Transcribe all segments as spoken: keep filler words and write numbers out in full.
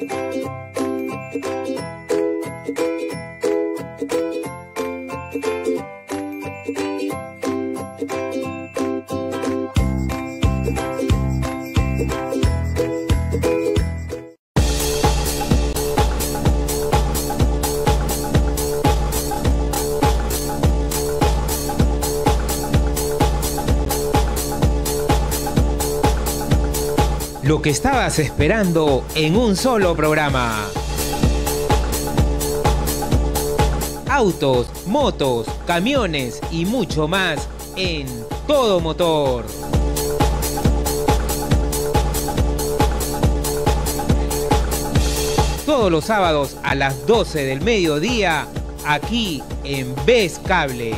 Lo que estabas esperando en un solo programa. Autos, motos, camiones y mucho más en Todo Motor. Todos los sábados a las doce del mediodía, aquí en Ves Cable.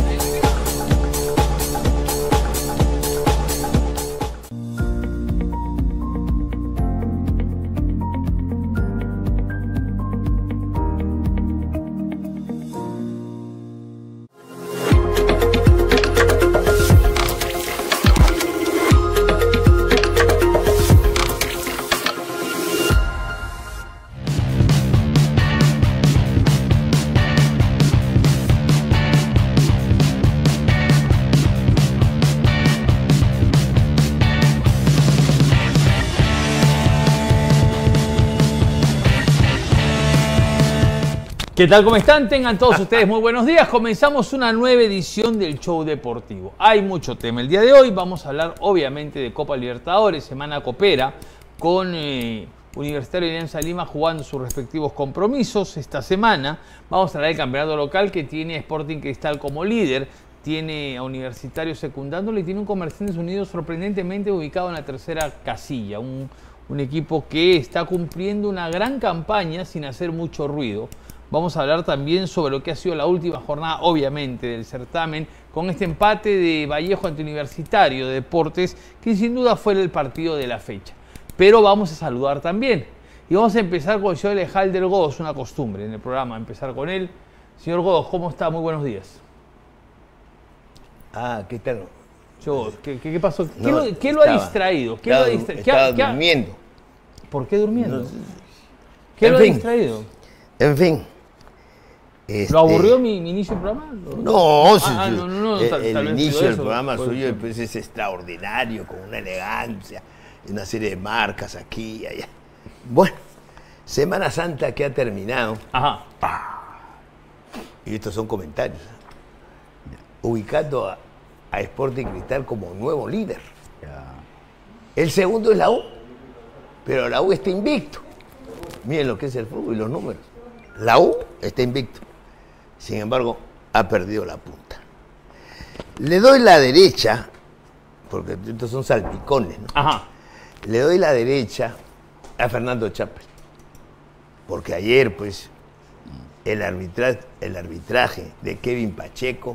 ¿Qué tal? ¿Cómo están? Tengan todos ustedes muy buenos días. Comenzamos una nueva edición del Show Deportivo. Hay mucho tema. El día de hoy vamos a hablar obviamente de Copa Libertadores, semana copera, con eh, Universitario de Alianza Lima jugando sus respectivos compromisos. Esta semana vamos a hablar del campeonato local que tiene a Sporting Cristal como líder, tiene a Universitario secundándole y tiene un Comerciantes Unidos sorprendentemente ubicado en la tercera casilla. Un, un equipo que está cumpliendo una gran campaña sin hacer mucho ruido. Vamos a hablar también sobre lo que ha sido la última jornada, obviamente, del certamen, con este empate de Vallejo ante Universitario de Deportes, que sin duda fue el partido de la fecha. Pero vamos a saludar también. Y vamos a empezar con el señor Alejandro Godos, una costumbre en el programa, empezar con él. Señor Godos, ¿cómo está? Muy buenos días. Ah, ¿qué tal? Yo, ¿qué, qué, qué pasó? ¿Qué, No, lo, qué estaba, lo ha distraído? ¿Qué estaba, lo ha distra... estaba ¿Qué, durmiendo. ¿Por qué durmiendo? No, ¿Qué en lo fin, ha distraído? En fin. Este... ¿Lo aburrió mi, mi inicio del programa? No, ah, sí, ah, sí. no, no, no, el, tal, el tal vez inicio sido del eso, programa pues, suyo sí. pues, es extraordinario, con una elegancia, una serie de marcas aquí y allá. Bueno, Semana Santa que ha terminado. Ajá. Y estos son comentarios. Ubicando a, a Sporting Cristal como nuevo líder. El segundo es la U, pero la U está invicto. Miren lo que es el fútbol y los números. La U está invicto. Sin embargo, ha perdido la punta. Le doy la derecha, porque estos son salpicones, ¿no? Ajá. Le doy la derecha a Fernando Chappell. Porque ayer, pues, el arbitraje, el arbitraje de Kevin Pacheco,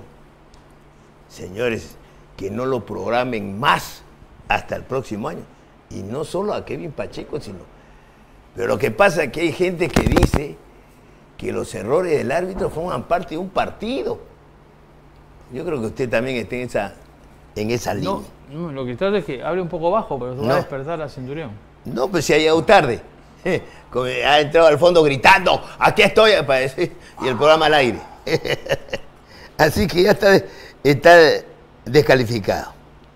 señores, que no lo programen más hasta el próximo año. Y no solo a Kevin Pacheco, sino... Pero lo que pasa es que hay gente que dice que los errores del árbitro forman parte de un partido. Yo creo que usted también está en esa, en esa línea. No, no, lo que trata es que hable un poco bajo, pero se va No. a despertar a Centurión. No, pues se ha llegado tarde. Como ha entrado al fondo gritando, aquí estoy, para decir, y el programa al aire. Así que ya está, está descalificado.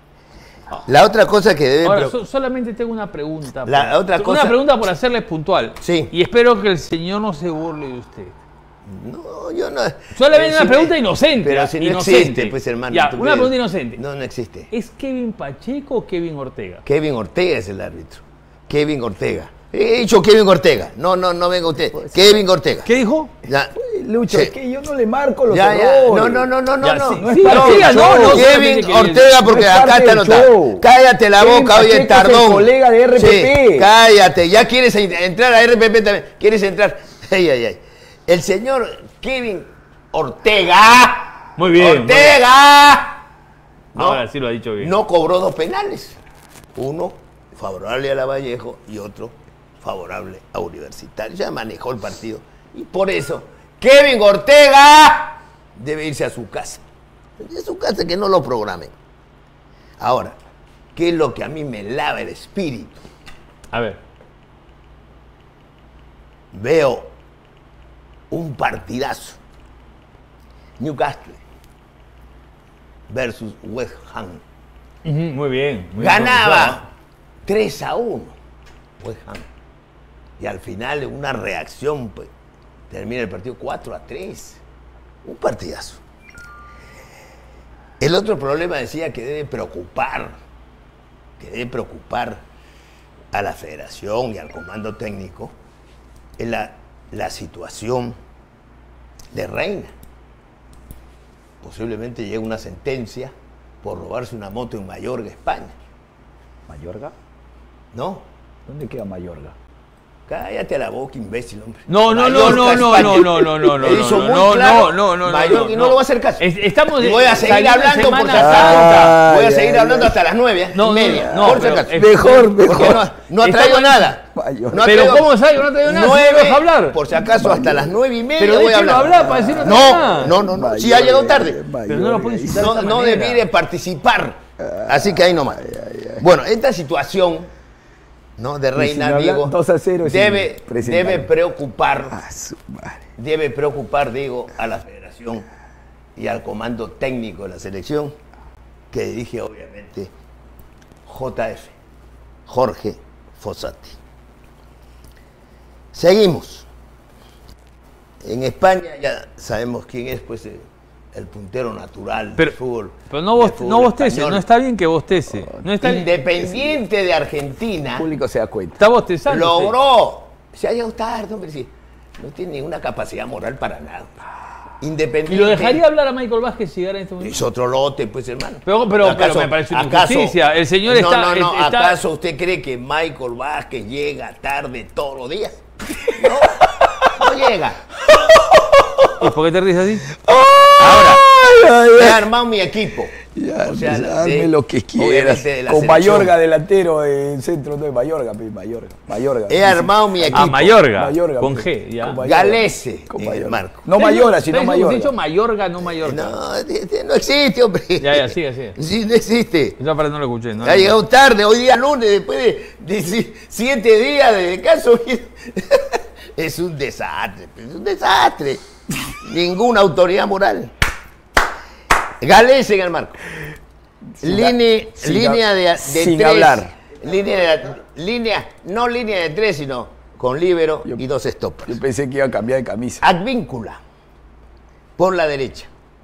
La otra cosa que debe... Ahora, so, solamente tengo una pregunta. La por, otra una cosa- pregunta por hacerles puntual. Sí. Y espero que el señor no se burle de usted. No, yo no... Solamente Eh, una si pregunta me- inocente. Pero si no inocente. existe, pues hermano. Ya, ¿tú una crees? pregunta inocente. No, no existe. ¿Es Kevin Pacheco o Kevin Ortega? Kevin Ortega es el árbitro. Kevin Ortega. He dicho Kevin Ortega. No, no, no venga usted. Kevin Ortega. ¿Qué dijo? Ya. Lucho, Sí. es que yo no le marco los Ya, ya. errores. No, no, no, no, no, Ya, no. sí, no es sí, parte siga, del no, show. no, Kevin solamente que- Ortega, porque no es acá parte está del anotado. show. Cállate la Kevin boca, oye, Pacheco es el tardón. colega de R P P. Sí, cállate. Ya quieres entrar a R P P también. ¿Quieres entrar? Ay, ay, ay. El señor Kevin Ortega. Muy bien, muy bien. Ortega. No, Ahora sí lo ha dicho bien. no cobró dos penales. Uno favorable a la Vallejo y otro favorable a Universitario. Ya manejó el partido. Y por eso, Kevin Ortega debe irse a su casa. De su casa, que no lo programen. Ahora, ¿qué es lo que a mí me lava el espíritu? A ver. veo un partidazo. Newcastle versus West Ham. Uh-huh, muy bien. Muy Ganaba tres a uno West Ham. Y al final, una reacción, pues, termina el partido cuatro a tres. Un partidazo. El otro problema decía que debe preocupar, que debe preocupar a la federación y al comando técnico, es la, la situación de Reina. Posiblemente llegue una sentencia por robarse una moto en Mayorga, España. ¿Mayorga? ¿No? ¿Dónde queda Mayorga? Cállate a la boca, imbécil, hombre. No, no, no, no, no, no, no, no, no, no, Él hizo muy no, claro, no, no, no, Mallorca, y no lo voy a hacer caso. Es- Estamos Y voy a seguir saliendo hablando por Semana si acaso. Santa. Voy a Ay, seguir ay, hablando ay. hasta las nueve No, y no, media. no, por si pero acaso. es- Mejor, Porque mejor. no, no ha Está traído bien. nada. Mayorga. No ha Pero traído- ¿cómo sabe que no ha traído nada? Si Nueve, no deja hablar. por si acaso, hasta las nueve y media Pero voy a déjelo hablar. hablar para decir no trae nada. No, no, no, no. Si ha llegado tarde. Pero no lo puede insultar. No, de esa no manera. debí de participar. Así que ahí nomás. Bueno, esta situación, ¿no?, de Reina, sin hablar, digo, dos a cero sin debe, presentar. debe preocupar, Ah, su madre. debe preocupar, digo, a la federación y al comando técnico de la selección, que dirige obviamente J F, Jorge Fossati. Seguimos. En España ya sabemos quién es, pues, el, el puntero natural Pero, del fútbol. pero no, del boste- fútbol no bostece, español. no está bien que bostece. No está bien. Independiente de El Argentina público se da cuenta. Está bostezando. logró. Se ha llegado tarde, hombre, sí. No tiene ninguna capacidad moral para nada. Independiente. ¿Y lo dejaría hablar a Michael Vázquez si llegara en este momento? Es otro lote, pues, hermano. Pero- pero- pero me parece una injusticia. El señor no, está- No, no, está- ¿acaso usted cree que Michael Vázquez llega tarde todos los días? No, no llega. ¿Y por qué te ríes así? Ahora, Ay, he ay, armado mi equipo. ya, O sea, pues, hazme de- lo que quieras. obviamente de la Con selección. Mayorga delantero en centro, no es Mayorga, pe, Mayorga. Mayorga. He armado mi equipo. A Mayorga, Mayorga, con pe. G, ya. Con Mayorga. Galese, Con en Mayorga. el marco. No Mayora, sino Usted Mayorga. dicho Mayorga, no Mayorga. No, de- de- no existe, hombre. Ya, ya, sigue, sigue. Sí, no existe. Yo para no lo escuché. No Ha llegado tarde, hoy día lunes, después de, de si- siete días de descanso. Es un desastre, es un desastre. Ninguna autoridad moral. Galese en el marco. Sin Línea, ha- sin línea ha- de, de sin tres. hablar. Línea, de- línea, no línea de tres, sino con líbero Yo- y dos stoppers. Yo pensé que iba a cambiar de camisa. Advíncula, por la derecha.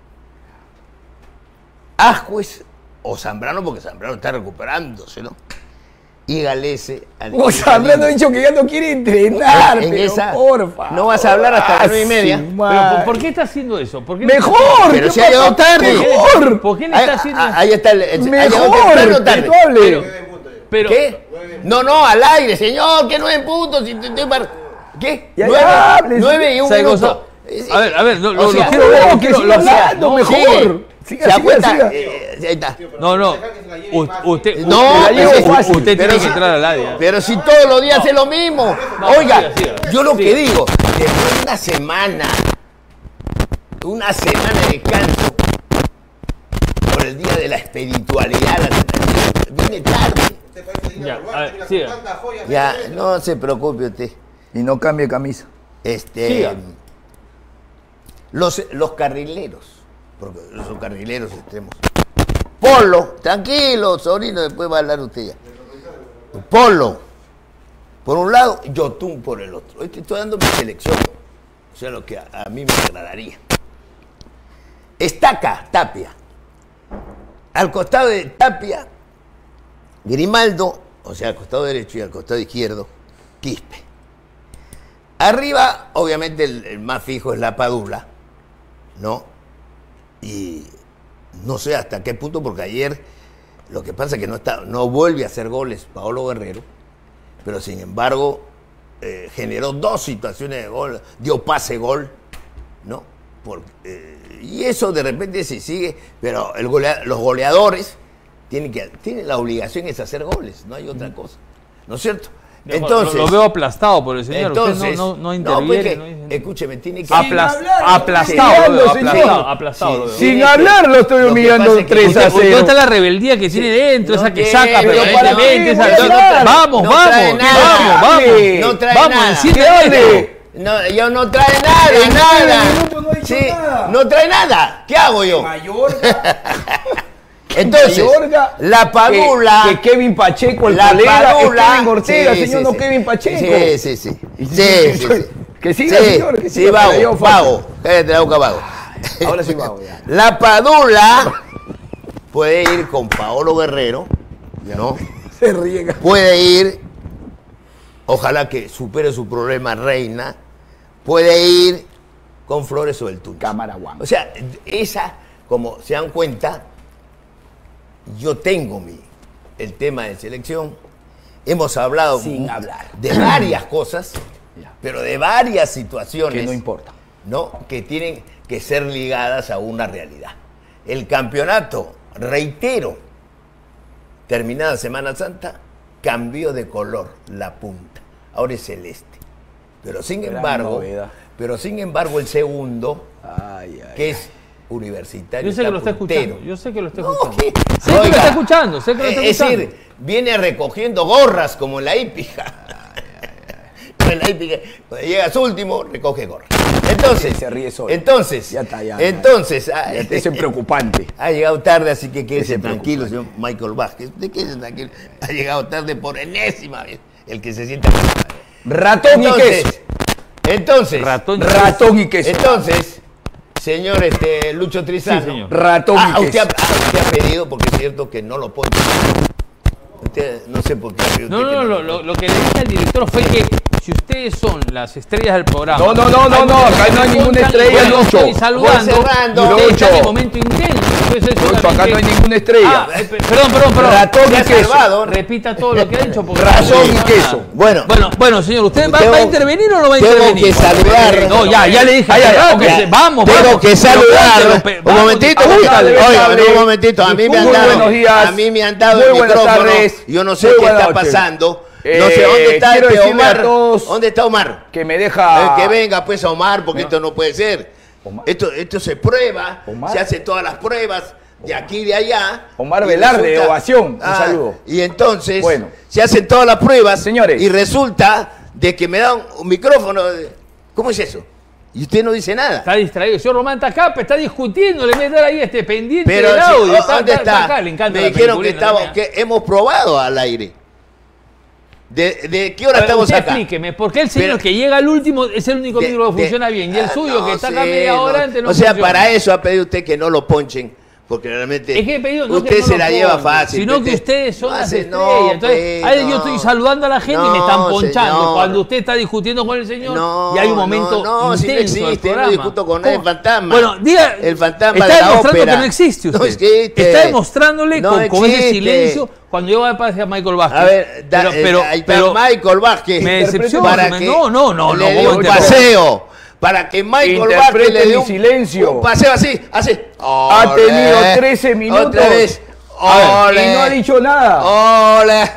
Ascuez o Zambrano, porque Zambrano está recuperándose, ¿no? Y Galese. al- O Zambrano ha dicho que ya no quiere entrenar, En pero esa- porfa. no vas a hablar hasta las nueve y media. Pero ¿por, por qué está haciendo eso? ¿Por qué no- Mejor. Pero ¿qué si ha llegado pasa? tarde. Mejor. ¿Por qué le Ahí, está haciendo ah, eso? ahí está el. el- ha llegado Mejor. temprano o tarde. Que no hable. Pero, pero, ¿Qué? No, no, al aire, señor, que nueve puntos. si te- te par- ¿Qué? Ya, nueve, ya, hable, nueve y un ¿sabe minuto. cosa? A ver, a ver, no, O lo, sea, lo quiero ver. no, lo que quiero- siga lo- o sea, hablando, no, mejor. Sigue. Siga, ¿Se da siga, cuenta? siga. Eh, ahí está. No, no. U- Usted, No, usted, pero usted- es fácil. usted Pero tiene si- que entrar al área. Pero si todos los días es lo mismo. No, Oiga, siga, siga. yo lo que Siga. digo, después de una semana, una semana de descanso, por el día de la espiritualidad, la tentación, viene tarde. Ya, a ver, siga. Ya, no se preocupe usted. Y no cambie de camisa. Este, Siga. los, los carrileros, porque los carrileros extremos. Polo, tranquilo, sobrino, después va a hablar usted ya. Polo, por un lado, Yotun por el otro. Estoy, estoy dando mi selección, o sea, lo que a, a mí me agradaría. Estaca, Tapia. Al costado de Tapia, Grimaldo, o sea, al costado derecho y al costado izquierdo, Quispe. Arriba, obviamente, el, el más fijo es la Padula, ¿no? Y no sé hasta qué punto, porque ayer lo que pasa es que no, está, no vuelve a hacer goles Paolo Guerrero, pero sin embargo eh, generó dos situaciones de gol, dio pase gol, ¿no? Por, eh, y eso de repente se sigue, pero el golea, los goleadores tienen, que, tienen la obligación es hacer goles, no hay otra cosa, ¿no es cierto? Entonces, lo, lo veo aplastado por el señor. entonces, Usted no, no, no pues interviene. que, no dice- escúcheme, tiene que... Aplas- hablar, aplastado, lo veo, señor. aplastado, aplastado. lo veo. Sí. Sin Tiene hablar que- lo estoy lo que humillando pasa es que tres a Usted, usted cero. está la rebeldía que tiene dentro, No esa que tiene, saca pero permanentemente. para esa- qué, voy a hablar. Vamos, No vamos, trae vamos, nada. vamos. No trae vamos, nada. enciende ¿Qué hable? esto. No, yo no trae nada, En nueve nada. minutos no ha dicho Sí, nada. no trae nada. ¿Qué hago yo? Mallorca. Entonces, Mallorca, la Padula. Que, que Kevin Pacheco, el la colega, Padula. es Kevin Ortega, Sí, señor, sí, no sí. Kevin Pacheco. Sí, sí, sí. Y- Sí, sí, sí. Que siga, Sí, señor, que sí, siga, vago, para yo, vago. Cállate la boca, vago. Ahora sí vamos ya. La Padula puede ir con Paolo Guerrero, ¿no? Se riega. Puede ir, ojalá que supere su problema Reina, puede ir con Flores o el Tucho. Cámara Guam. O sea, esa, como se dan cuenta, yo tengo mi, el tema de selección, hemos hablado Sin mu- hablar. de varias cosas, Ya. pero de varias situaciones. Que no importa. ¿No? Que tienen que ser ligadas a una realidad. El campeonato, reitero, terminada Semana Santa, cambió de color la punta. Ahora es celeste. Pero sin Gran embargo, novedad. pero sin embargo el segundo, Ay, ay. que es universitario, Yo sé que lo está puntero. escuchando. Yo sé que lo está No, escuchando. ¿qué? Sé que lo Oiga, está escuchando. Sé que lo está es escuchando. decir, viene recogiendo gorras como en la hípica. En la hípica, cuando llegas último, recoge gorras. Entonces, Se ríe solo. entonces, Ya está, ya, ya. entonces, ah, Ya, ese es preocupante. ha llegado tarde, así que quédese Ese tranquilo, señor Michael Vázquez. ¿De qué es tranquilo? Ha llegado tarde por enésima vez. El que se sienta. Ratón y Entonces, queso. entonces, Ratón y Ratón y queso. entonces, señor este, Lucho Trizano. Sí, señor. Ratón Ah, y usted ha, queso. ah, usted ha pedido, porque es cierto que no lo pone. Usted, no sé por qué ha pedido No, usted no, que lo, lo, lo que le dije al director fue que si ustedes son las estrellas del programa. No, no, no, no, hay no, muchos acá que no hay me ninguna contan, estrella, y yo Lucho. estoy saludando. Voy cerrando. Y ustedes están en Lucho. momento intenso. Entonces, Lucho, acá solamente- no hay ninguna estrella. Ah, eh, pe- perdón, perdón, perdón. Ratón Se y ha queso. salvado. Repita todo lo que ha dicho. porque- Razón no y digo queso. nada. Bueno, Bueno, bueno, señor, ¿usted va, Tengo- va a intervenir o no va a tengo intervenir? que saludar. No, ya, ya le dije. Ay, ay, hace rato ok. que se- vamos, Tengo vamos. que Pero saludar. póntelo, pe- Un vamos, momentito, a- oiga, Dale, oiga, dale. un momentito. A mí me han Muy dado, buenos días. a mí me han dado Muy el buenas micrófono. tardes. Yo no sé Muy qué buenas está noches. pasando. Eh, no sé dónde está quiero este decirle a Omar. todos- ¿Dónde está Omar? Que me deja. Eh, que venga pues Omar, porque esto no puede ser. Omar. Esto, esto se prueba, Omar. se hacen todas las pruebas de aquí y de allá. Omar y Velarde, de Ovación, un saludo. Y entonces Bueno. se hacen todas las pruebas. Señores. Y resulta de que me dan un micrófono. de- ¿Cómo es eso? Y usted no dice nada. Está distraído. El señor Román Tacapa está discutiendo. Le voy a dar ahí este pendiente Pero del sí, audio. ¿dó- Está, ¿dónde está- está? está acá. Le encanta Me la dijeron que, peliculina, estaba, ¿no? que hemos probado al aire. ¿De, de qué hora A ver, estamos usted acá? explíqueme, ¿por qué el señor Pero- que llega al último es el único De- micro que de- funciona bien? Y el Ah, suyo, no que está acá sé, media no. hora antes, no O sea, funciona. para eso ha pedido usted que no lo ponchen, porque realmente Es que he pedido, no usted que no se lo la lleva pongan, fácil. sino que usted- ustedes son no las hace- estrellas. no, Entonces, pues, ahí yo no. estoy saludando a la gente y me están No, ponchando. señor. Cuando usted está discutiendo con el señor No, y hay un momento no, no, si no intenso del existe, no programa. discuto con nadie, ¿Cómo? el fantasma. Bueno, diga, El fantasma está de la demostrando ópera. que no existe usted. No existe. Está demostrándole No con, con ese existe. silencio cuando yo voy a pasar a Michael Vázquez. A ver, da- pero, eh, pero, ahí está pero Michael Vázquez. me decepciona, para me- que no, no, no, le no, dé ¿cómo un interpreta? paseo. Para que Michael Interprete Vázquez le dé mi un, silencio. un paseo así, así. Ha Ole. tenido trece minutos. Otra vez. A ver, Ole. y no ha dicho nada. Ole.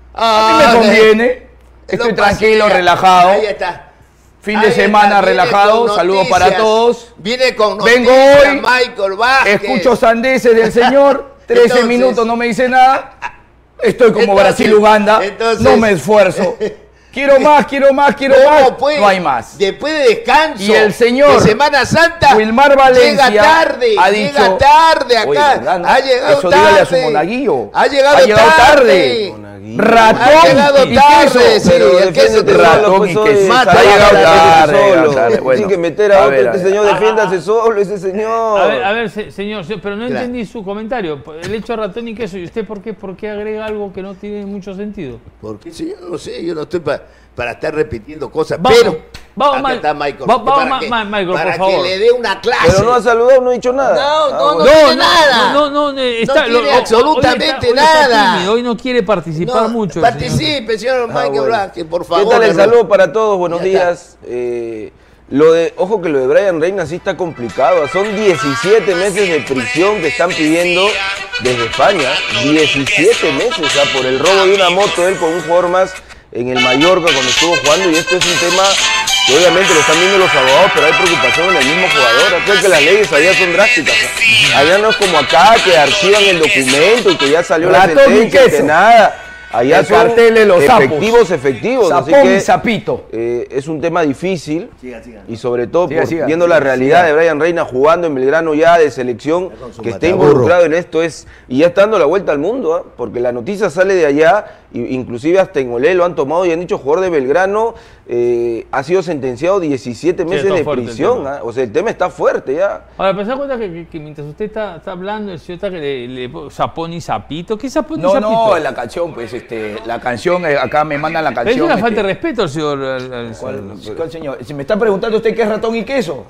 A mí me Ole. conviene. Estoy Lo tranquilo, pasea. relajado. Ahí está. Fin de Ahí semana está, viene relajado. con Saludos noticias. para todos. Viene con Vengo noticias, hoy, Michael Vázquez. Escucho sandeces del señor. trece Entonces- minutos no me dice nada. Estoy como Entonces- Brasil-Uganda. entonces- No me esfuerzo. Quiero más, quiero más, quiero más. ¿Cómo pues? No hay más. Después de descanso. Y el señor de Semana Santa. Wilmar Valencia Llega tarde. ha llega dicho- tarde acá. Oye, ¿verdad, no? Ha llegado Eso tarde. dígale a su monaguillo. Ha llegado, Ha llegado tarde. tarde. Ratón Ha llegado y tarde, queso. sí, Pero el queso defiéndete te ratón solo, y pues, queso. oye, Mata, ha llegado mata, tarde mata, solo. mata, Tiene bueno. que meter a, A otro, ver, a este ver. señor, defiéndase solo, ese señor. A ver, a ver, se- señor, se- pero no Claro. entendí su comentario. El hecho de ratón y queso, ¿y usted por qué, por qué agrega algo que no tiene mucho sentido? Porque si yo no sé, yo no estoy pa- para estar repitiendo cosas, Vamos, pero vamos, acá Ma- está Michael. va- vamos, para Ma- que, Ma- Michael, para por que favor. le dé una clase. Pero no ha saludado, no ha dicho nada. No, Ah, no, bueno. tiene nada. No, no, no, eh, está, tiene hoy- hoy absolutamente está- hoy está nada. tímido, hoy no quiere participar No, mucho. el señor. participe, señor Michael Ah, bueno. Vázquez, por favor. ¿Qué tal el hermano? saludo para todos? Buenos Ya está. días. Eh, lo de, ojo que lo de Brian Reina sí está complicado. Son diecisiete meses de prisión que están pidiendo desde España. diecisiete meses, o sea, por el robo de una moto él con un jugador más en el Mallorca cuando estuvo jugando. Y esto es un tema que obviamente lo están viendo los abogados, pero hay preocupación en el mismo jugador. Creo que las leyes allá son drásticas. ¿No? Allá no es como acá, que archivan el documento y que ya salió la Ratón y sentencia, queso. que nada. allá el son cartel de los sapos. efectivos, efectivos. Así Sapón que, y sapito. eh, es un tema difícil Siga, siga. y sobre todo Siga, por- siga. viendo la Siga, realidad siga. de Brian Reina jugando en Belgrano ya de selección, con su que esté mataburro. involucrado en esto es y ya está dando la vuelta al mundo, ¿ah? Porque la noticia sale de allá, y, inclusive hasta en Olé lo han tomado y han dicho jugador de Belgrano eh, ha sido sentenciado diecisiete meses está de fuerte el prisión, tema. ¿ah? O sea, el tema está fuerte ya. Ahora, pero se da cuenta que, que- que mientras usted está, está hablando, el señor está que le, le sapón y sapito. ¿Qué sapón y No, sapito? no, la canción, pues, este, la canción, eh, acá me mandan la Pero es canción. una este, falta de respeto al señor. al- al- ¿Cuál, cuál señor? Si me está preguntando usted qué es ratón y queso.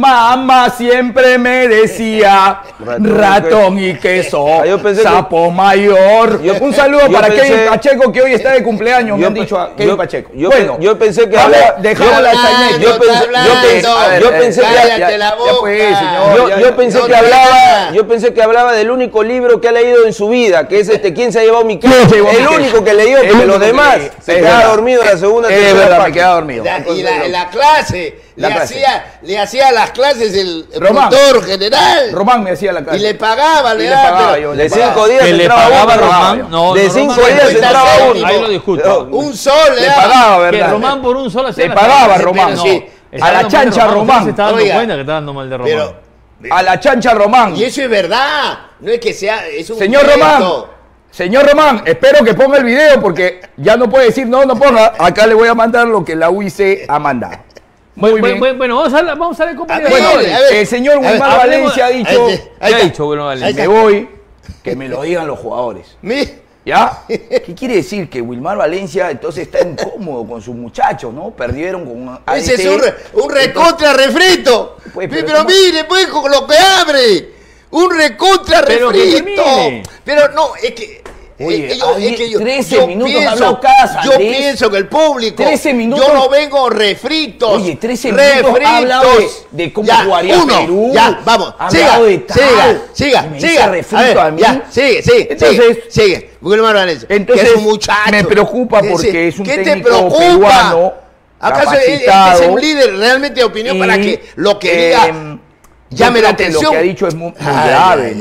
Mamá siempre me decía Ratón ratón, y y queso, Ah, yo pensé que- sapo mayor. Yo- Un saludo yo para pensé- Kevin Pacheco, que hoy está de cumpleaños, me Yo han pe- dicho a Kevin yo- Pacheco. yo bueno, pe- yo pensé que vamos, hablaba- dejamos yo- la yo señal. pensé- yo pensé- A ver, yo eh, pensé que- cállate ya- la ya boca. pues, señor, Yo, ya- yo pensé no que te hablaba, nada. yo pensé que hablaba del único libro que ha leído en su vida, que es este ¿Quién se ha llevado mi queso? ¿Quién se llevó El mi queso? único que leyó, El porque único los que demás leí. se Es queda verdad. dormido en la segunda, Es tercera verdad, me página. queda dormido. La- y la, en la clase, La le, clase. Hacía, le hacía las clases el Román. productor general. Román me hacía la clase. Y le pagaba, le Y le daba. pagaba pero- yo, De le pagaba. cinco días que le entraba pagaba uno. Román. No, De no, cinco Román, días cincuenta entraba céntimos. uno. Ahí lo discuto. Un sol le Le daba. pagaba, Que ¿verdad? Román por un solo hacía Le la pagaba, clase. Román. No, Sí. está A la dando mal de chancha, Usted Román. se está dando Oiga. cuenta que está dando mal de Román. Pero, A la chancha Román. y eso es verdad. No es que sea. Es un Señor cuento. Román, señor Román, espero que ponga el video porque ya no puede decir no, no ponga. Acá le voy a mandar lo que la U I C ha mandado. Muy bueno, bien. bueno, bueno, vamos a hablar, vamos a ver cómo A le ver, Bueno, a ver, a ver. el señor A ver, Wilmar hablemos- Valencia ha dicho, Ahí está. ¿Qué ha dicho, bueno, Ahí Valencia? está. me voy, que me lo digan los jugadores. Mi- ¿Ya? ¿Qué quiere decir? Que Wilmar Valencia entonces está incómodo con sus muchachos, ¿no? Perdieron con un A D Ese T. es un, re- un recontra refrito. Pues, pero pero ¿cómo? mire, pues, con lo que abre. Un recontra Pero que refrito. termine. Pero no, es que. Oye, eh, yo- hay es que yo, trece yo minutos pienso, habló cada yo Sandés. pienso que el público. trece minutos. Yo no vengo refritos. Oye, trece minutos ha hablado de, de cómo Ya, jugaría uno, Perú. Ya, vamos. Ha Siga, hablado de tal. siga, siga, Y me siga. dice refrito ver, a mí. Ya, sigue, sigue, Entonces- sigue, sigue. Wilmar Valencia, Entonces, que es un muchacho. me preocupa Que porque se- es un ¿qué te técnico preocupa? peruano, ¿Acaso él- él es capacitado, un líder realmente de opinión y, para que lo que eh, diga yo llame la creo que atención? Lo que ha dicho es muy, muy Ay, grave, ay, ¿no?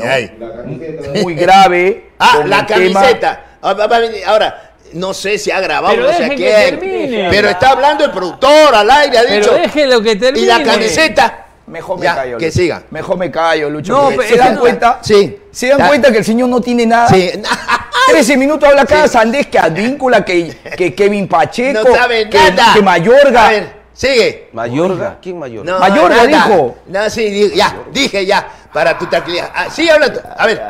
ay. Muy grave. Ah, con la el tema- camiseta. Ah, va- va a venir- Ahora, no sé si ha grabado, Pero no sé a dejen que quién. termine. Pero está hablando el productor al aire, ha Pero dicho. déjelo que termine. Y la camiseta. Mejor me Ya, callo. que Lucho. siga. Mejor me callo, Lucho. No, porque pero ¿Se es dan que- cuenta? Sí. ¿Se dan Ya. cuenta que el señor no tiene nada? Sí. trece minutos habla cada sandés que Advíncula, que, que Kevin Pacheco, No sabe que, nada. que Mayorga. A ver, sigue. Mayorga, ¿quién Mayorga? No, Mayorga nada. dijo. No, sí, di- ya, dije ya, para tu tranquilidad. Ah, sigue hablando. A ver.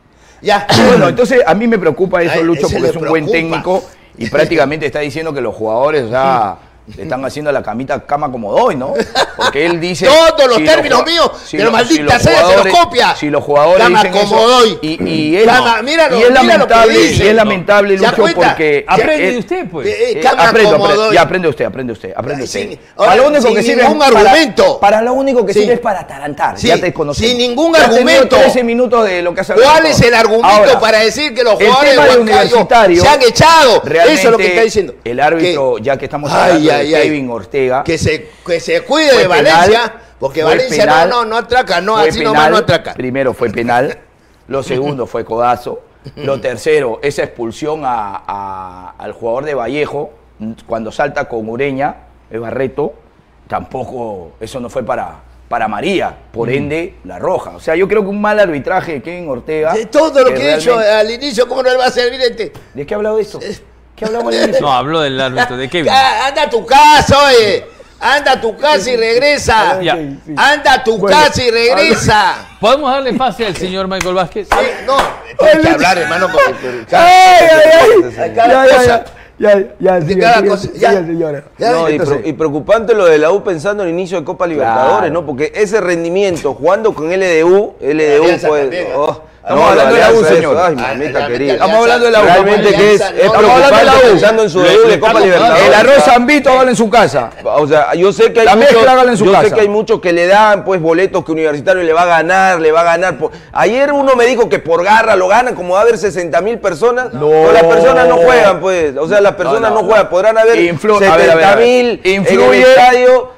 Ya. Bueno, entonces a mí me preocupa eso, Ay, Lucho, ese porque le es un buen preocupa. técnico y prácticamente está diciendo que los jugadores, o sea, le están haciendo la camita cama como doy, ¿no? Porque él dice... Todos los si términos ju- míos, si pero los- maldita si los sea, se los jugadores- copia. Si los jugadores Cama dicen como eso, doy. y, y es, Cama, míralo, y es mira lo que lamentable, dice. y es lamentable, ¿Se da Lucho, cuenta? porque... Aprende eh, de usted, pues. Eh, eh, cama aprendo, como aprendo. doy. Ya aprende usted, aprende usted, aprende Ay, usted. sin- para ahora, lo único sin que sirve ningún es para- argumento. Para, lo único que Sí. sirve es para atarantar. Sí, Ya te conocemos. sin ningún Ya has tenido argumento. trece minutos de lo que has hablado. ¿Cuál es el argumento Ahora, para decir que los el jugadores tema de de Huancayo Universitario, se han echado? realmente, Eso es lo que está diciendo. el árbitro, Que- ya que estamos Ay, hablando ay, de ay. Kevin Ortega, Que se, que se cuide fue de penal, Valencia, porque fue Valencia penal, no, no, no atraca, no, fue así penal, nomás no atraca. Primero fue penal, lo segundo fue codazo, lo tercero, esa expulsión a, a- al jugador de Vallejo, cuando salta con Ureña, es Barreto, tampoco, eso no fue para, para María, por ende, la roja. O sea, yo creo que un mal arbitraje de Kevin Ortega. De todo lo que he dicho realmente- al inicio, ¿cómo no le va a servir este? ¿De qué ha hablado de eso? ¿Qué hablamos al inicio? No, habló del árbitro, de Kevin. Ah, Anda a tu casa, oye. Anda a tu casa y regresa. Ya. Anda a tu Bueno, casa y regresa. ¿Podemos darle pase al señor Michael Vázquez? Sí, no, tienes que hablar, hermano, porque... ¡Ay, ay, ay! Hay cada Ya, ya, cosa. ya, ya, ya, De siga, cada siga, cosa. siga, Ya. señora. Ya, No, y, entonces- pre- y preocupante lo de la U pensando en el inicio de Copa Libertadores, Claro. ¿no? Porque ese rendimiento jugando con L D U, L D U Alianza pues... también, ¿no? oh, Estamos no, hablando de la U, Alianza, señor. eso, Ay, Ah, mamita realmente querida. Alianza- Estamos hablando de la U. Realmente que es, Alianza, es no, estamos hablando de la preocupante U. pensando en su Le- debut le de Copa estamos Libertadores. El arroz Zambito hágalo en su casa. O sea, yo sé que hay La muchos, mezcla hágala en su yo casa. sé que hay muchos que le dan pues boletos que Universitario le va a ganar, le va a ganar. por- Ayer uno me dijo que por garra lo ganan, como va a haber sesenta mil personas, No. pero las personas no juegan, pues. O sea, las personas no, no, no. juegan, podrán haber Influ- a ver, a ver, a setenta ver. mil en el Influye- estadio,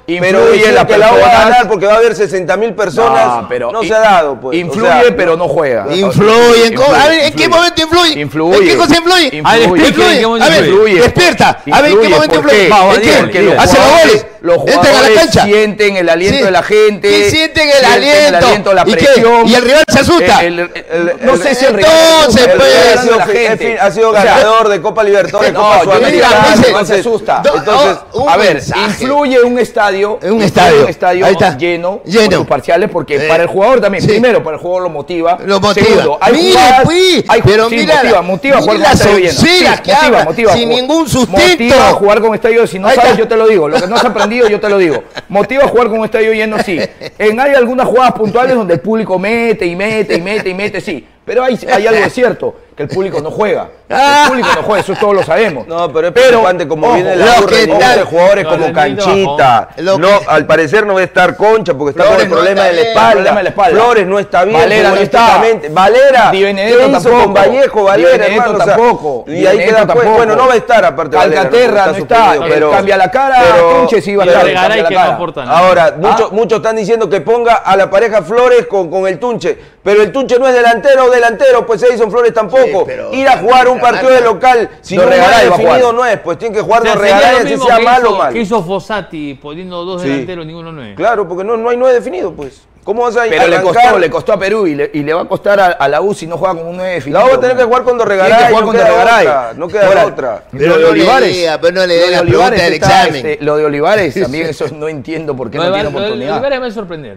Pero decir las que la U va a personas- ganar porque va a haber sesenta mil personas, no, pero se ha dado. Pues. Influye, O sea, pero no juega. Influye. Influye, A ver, ¿en qué influye. momento influye? Influye. ¿En qué cosa influye? Influye. A ver, explique, ¿en qué momento A ver, influye? despierta. A ver, ¿en qué Influye, momento ¿por qué? influye? Vamos, ¿En Daniel, qué? Porque los Hace los jugadores, goles. los Entran a la jugadores cancha. sienten el aliento Sí. de la gente. ¿Qué sienten el sienten aliento? el aliento, la ¿Y qué? presión. ¿Y el rival se asusta? El- el- El- no el- sé si el rival entonces, se asusta, pues, el rival ha sido, de la en gente. fin, ha sido O sea, ganador de Copa Libertadores, no, Copa yo Sudamericana. digo, no se asusta. Do- Entonces, oh, un a ver, mensaje. influye un estadio, Un influye estadio. un estadio Ahí está. lleno, Lleno. con sus parciales, porque Sí. para el jugador también, Sí. primero para el jugador lo motiva, Lo motiva. segundo, hay Mire, jugadas, pues, hay, pero sí, mira motiva, la- motiva mire jugar con la estadio lleno, sonceras sí, que motiva, habla, motiva, sin ju- ningún sustento. motiva a jugar con estadio, si no Ahí sabes está. yo te lo digo, lo que no has aprendido yo te lo digo, motiva a jugar con un estadio lleno, sí, en hay algunas jugadas puntuales donde el público mete y mete y mete y mete, sí, pero hay, hay algo de cierto, que el público no juega, el público no juega, eso todos lo sabemos. No, pero es preocupante como ojo, viene lo la que burra de tal- jugadores No, como el rendimiento Canchita. bajó. Lo No, que- al parecer no va a estar Concha porque está con Flores el no problema está de la bien. espalda. Problema de la espalda. Flores no está bien. Valera no está. futbolísticamente. Valera. Di Benedetto ¿Qué hizo tampoco. con Vallejo? Di Valera, Benedetto hermano, o sea, tampoco. y Di ahí queda Benedetto pues, tampoco. bueno, no va a estar aparte Valera, Calcaterra no porque está, suspendido, eh, pero cambia la cara, pero- Tunche sí va a Y estar. Regaray cambia la que no cara. aporta nada. Ahora, muchos, ¿Ah? muchos están diciendo que ponga a la pareja Flores con, con el Tunche, pero el Tunche no es delantero o delantero, pues Edison Flores tampoco. Sí, pero- Ir a jugar un partido de local, si no es Dorregaray va a definido jugar. no es, pues tiene que jugar O sea, de sería Regaray, lo así mismo sea que malo o hizo- mal. que hizo Fossati poniendo dos Sí. delanteros, ninguno nueve. Claro, porque no, no hay nueve definido, pues. ¿Cómo vas a Pero le arrancar? costó, le costó a Perú y le, y le va a costar a, a la U si no juega con un nueve definido. La U va a tener que jugar con Tiene Dorregaray, que jugar no con queda Dorregaray. otra, no queda Ahora, otra. Pero lo de no le Olivares, diga, pero no le lo dé de la Olivares pregunta del está, examen. este, lo de Olivares también, eso no entiendo por qué Lo no de tiene Val- lo de oportunidad. Olivares me va a sorprender.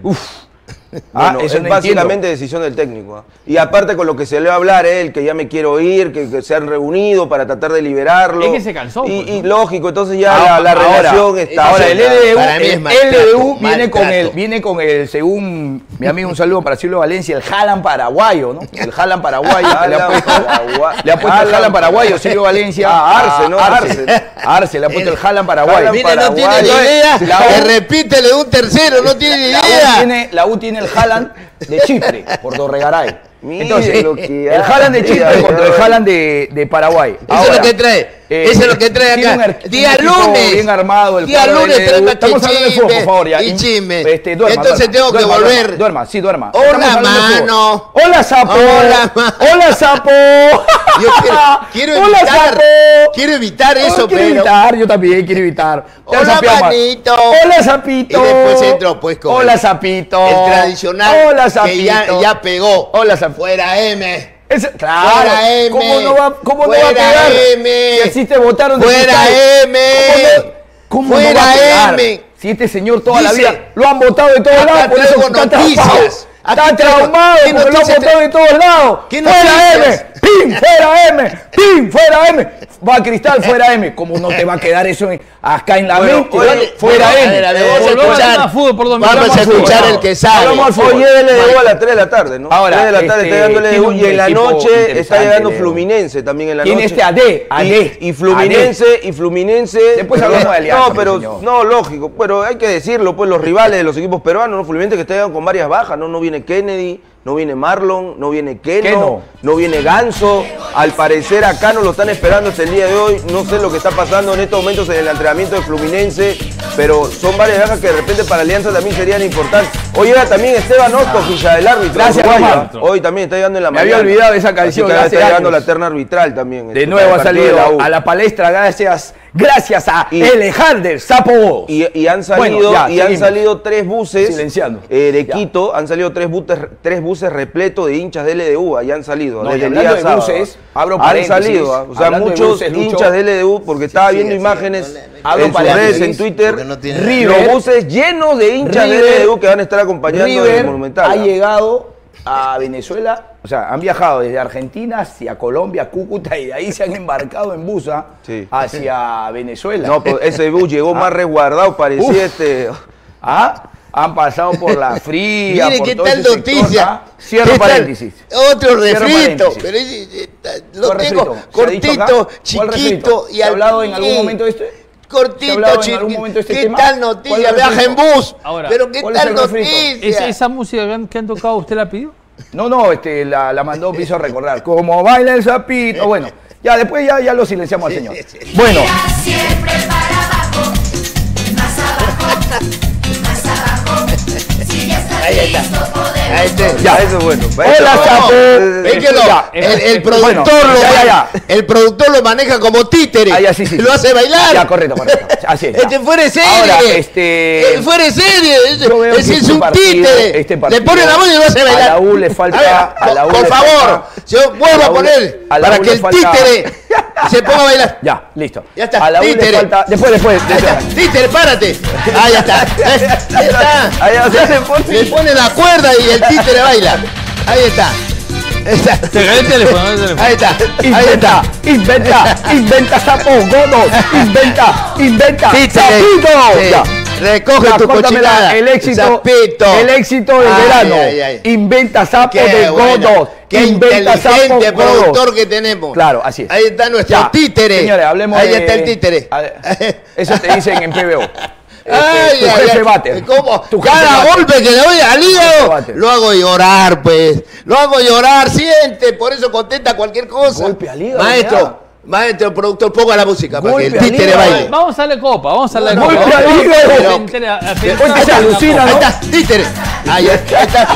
Ah, Bueno, eso es no básicamente entiendo. decisión del técnico. ¿ah? Y aparte con lo que se le va a hablar él, que ya me quiero ir, que, que se han reunido para tratar de liberarlo. Es que se cansó, Y, pues, y ¿no? lógico, entonces ya Ah, la, la ahora, relación está... Ahora, el L D U, Para mí es el maltrato, L D U viene con maltrato. el, viene con el, según mi amigo, un saludo para Silvio Valencia, el Haaland paraguayo, ¿no? El Haaland paraguayo, que le ha puesto, Paraguay- le ha puesto el Haaland Haaland paraguayo, Silvio Valencia. Ah, Arce, ¿no? Arce. Arce, le ha puesto el Haaland paraguayo. Haaland Mira, no tiene Paraguay. ni idea. La U- Que repítele un tercero, no tiene ni La U, idea. tiene, la U tiene el Haaland de Chipre, por Dorregaray. Mire Entonces, lo que el Haaland de hace, Chipre ay, contra el ay. Haaland de, de Paraguay. Eso es lo que trae. Eso es lo que trae tiene acá. un ar- Día un equipo lunes. bien armado. El Día cuadro lunes del L D U. trae más Estamos que hablando de fútbol, por favor. ya. y chisme. Este, duerma, Entonces duerma, tengo que duerma, volver. Duerma, duerma, sí, duerma. Hola, Estamos hablando de fútbol. mano. Hola, sapo. Hola, ma- Hola, sapo. Yo quiero, quiero Hola, evitar, sapo. quiero evitar Oh, eso, quiero pero. evitar, yo también quiero evitar. Ya Hola, sapeamos. manito. Hola, sapito. Y después entro, pues, con Hola, el- sapito. El tradicional Hola, que sapito. ya, ya pegó. Hola, sapito. Fuera M. Ese- claro, Fuera M. ¿cómo no va, cómo no va a Fuera pegar? M. Si así te votaron de Fuera Cristal. M. ¿Cómo no, cómo no Fuera va a pegar? M. Si este señor toda la Dice- vida lo han votado de todos Acá lados, por eso traigo está noticias. traumado. Aquí Está traigo- traumado ¿Qué porque lo han noticias votado de todos lados. ¿Qué ¡Fuera noticias? M! ¡Pim! ¡Fuera M! ¡Pim! ¡Fuera M! Va Cristal, fuera M. ¿Cómo no te va a quedar eso en- acá en la Bueno, mente? oye, fuera bueno, a M. ver, a ver, vamos a Volvamos a escuchar. hablar de fútbol por dos Vamos minutos. a escuchar el que sabe. Hablamos al fútbol. Hoy L D U a las tres de la tarde, ¿no? Ahora, tres de la tarde este, está llegando el L D U tiene y un en la equipo noche está interesante, llegando L D U. Fluminense también en la Tiene noche. este A D, A D. Y, y Fluminense, y Fluminense. Después pero- hablamos de Alianza, No, pero, señor. no, lógico, pero hay que decirlo, pues los rivales de los equipos peruanos, ¿no? Fluminense que está llegando con varias bajas, ¿no? No viene Kennedy, no viene Marlon, no viene Keno, Keno. no viene Ganso. Al parecer acá no lo están esperando hasta el día de hoy. No sé lo que está pasando en estos momentos en el entrenamiento de Fluminense, pero son varias bajas que de repente para Alianza también serían importantes. Hoy llega también Esteban Ostojilla, el árbitro. Gracias, uruguayo. Omar. Hoy también está llegando en la Me mañana. había olvidado de esa canción, Así que hace está llegando años. la terna arbitral también. De este, nuevo para ha el partido de salido la U. a la palestra gracias, gracias a Y- Alejandro Sapo. Y, y han salido, Bueno, ya, y han seguimos. salido tres buses Silenciando. eh, de Ya. Quito, han salido tres buses, tres buses repletos de hinchas de L D U, allá han salido. No, desde y el hablando día de sábado. buses, abro han paréntesis, salido, ah, o sea, hablando de muchos buses, Lucho. hinchas de L D U, porque estaba Sí, viendo sí, imágenes sí, Abro en sus paréntesis, redes, en Twitter, porque no tiene- River- los buses llenos de hinchas de River- L D U que van a estar acompañando River el Monumental. ha ah. llegado a Venezuela, o sea, han viajado desde Argentina hacia Colombia, Cúcuta, y de ahí se han embarcado en busa Sí. hacia Venezuela. No, pues ese bus llegó más resguardado, parecía Uf. este... ¿Ah? Han pasado por la fría, Mire por qué todo tal ese sector, noticia. ¿ah? Cierro ¿Qué tal? paréntesis. Otro Cierro refrito. paréntesis. Pero ese, eh, lo ¿Cuál tengo refrito? ¿Se ha dicho acá? cortito, ¿Cuál refrito? chiquito y ¿Se ha al hablado en algún fin. momento de esto? ¿Se ha Cortito, hablado en chiquito. algún momento de este ¿Qué tema? tal ¿Cuál noticia? es el Viaja en refrito? bus. Ahora, Pero qué ¿cuál es tal el refrito? noticia. ¿Esa, esa música que han, que han tocado, usted la pidió? No, no, este, la, la mandó Piso a recordar. Como baila el sapito. Bueno, ya después ya, ya lo silenciamos al señor. Bueno, Siempre para abajo, más abajo. Ahí está. Ahí está. Ya, eso es bueno. Hola, Chapo. Es que lo, Ya, el, eh, el eh, productor bueno, lo ya, ya, ya. el productor lo maneja como títere. Ah, ya, sí, sí, lo sí. hace bailar. Ya, correcto, correcto. Así es. ya. Este fuera de serie. Ahora, este- Eh, fuera de serie. Yo veo Ese que es este un partido- títere. este le partido- pone la mano y lo hace bailar. A la U le falta- A ver, a la U por le favor, falta- yo vuelvo a la a U- poner a la para U que le el falta- títere se ponga a bailar. Ya, listo. Ya está, A la U le títere. falta. Después, después. Ahí está. Títere, párate. Ah, ya está. Ahí está. Ahí ya se pone. Le pone la cuerda y el títere baila. Ahí está. Ahí está. Te cae el teléfono, el teléfono. Ahí está. Ahí Inventa, está. inventa, inventa, sapo, godo, inventa, inventa, Títere. sapito. Sí. Ya. Recoge Ya, tu córtamela, cochinada. el éxito, Sapito. el éxito del Ay, verano. ay, ay. Inventa sapo Qué de bueno. godos. Qué Inventa sapo inteligente godos. productor que tenemos. Claro, así es. Ahí está nuestro Ya, títere. Señores, hablemos Ahí de... está el títere. A ver, eso te dicen en P B O. Este, Ay, tu ay, jefe ay. bate. ¿Cómo? Tu jefe Cada bate. golpe que le doy al hígado bate. lo hago llorar, pues. Lo hago llorar, siente. Por eso contenta cualquier cosa. Golpe al hígado, Maestro, ya. maestro, productor, ponga la música para que Golpe el al títere hígado. baile. Vamos a darle copa, vamos a darle No, copa. golpe al Vamos a hígado. darle Pero- entera- a- Ahí pensar Hoy te se en la alucina, copa. Ahí ¿no? está, títere. Ahí está. Ahí está.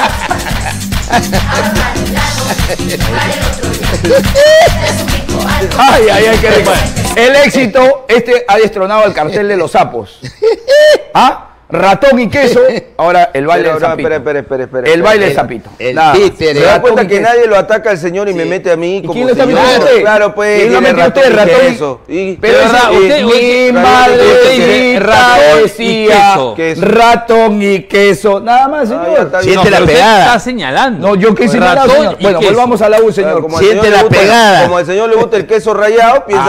Ay, ay, ay, qué rico. El éxito, este ha destronado al cartel de los sapos. ¿Ah? Ratón y queso. Ahora el baile Pero, del no, sapito. espera, espera, espera, espera, El espera. baile del El- sapito. el Nada más. títere. ¿Se da Ratón cuenta y que queso. nadie lo ataca al señor y me Sí. mete a mí ¿Y como quién lo está señor? metiendo a usted? Claro, pues. ¿Quién lo tiene metió a usted, ratón y ratón y- queso. Y- Pero De verdad, ese- usted- mi usted- madre usted dice dice ratón y decía queso. Queso. ratón y queso. Nada más, Ah, ya señor. está bien. Siente No, la pero usted pegada. está señalando. No, yo qué señalado, Ratón señor. y Bueno, queso. volvamos a la U, Claro, señor. como al Siente señor la le gusta- pegada. Como al señor le gusta el queso rallado, piensa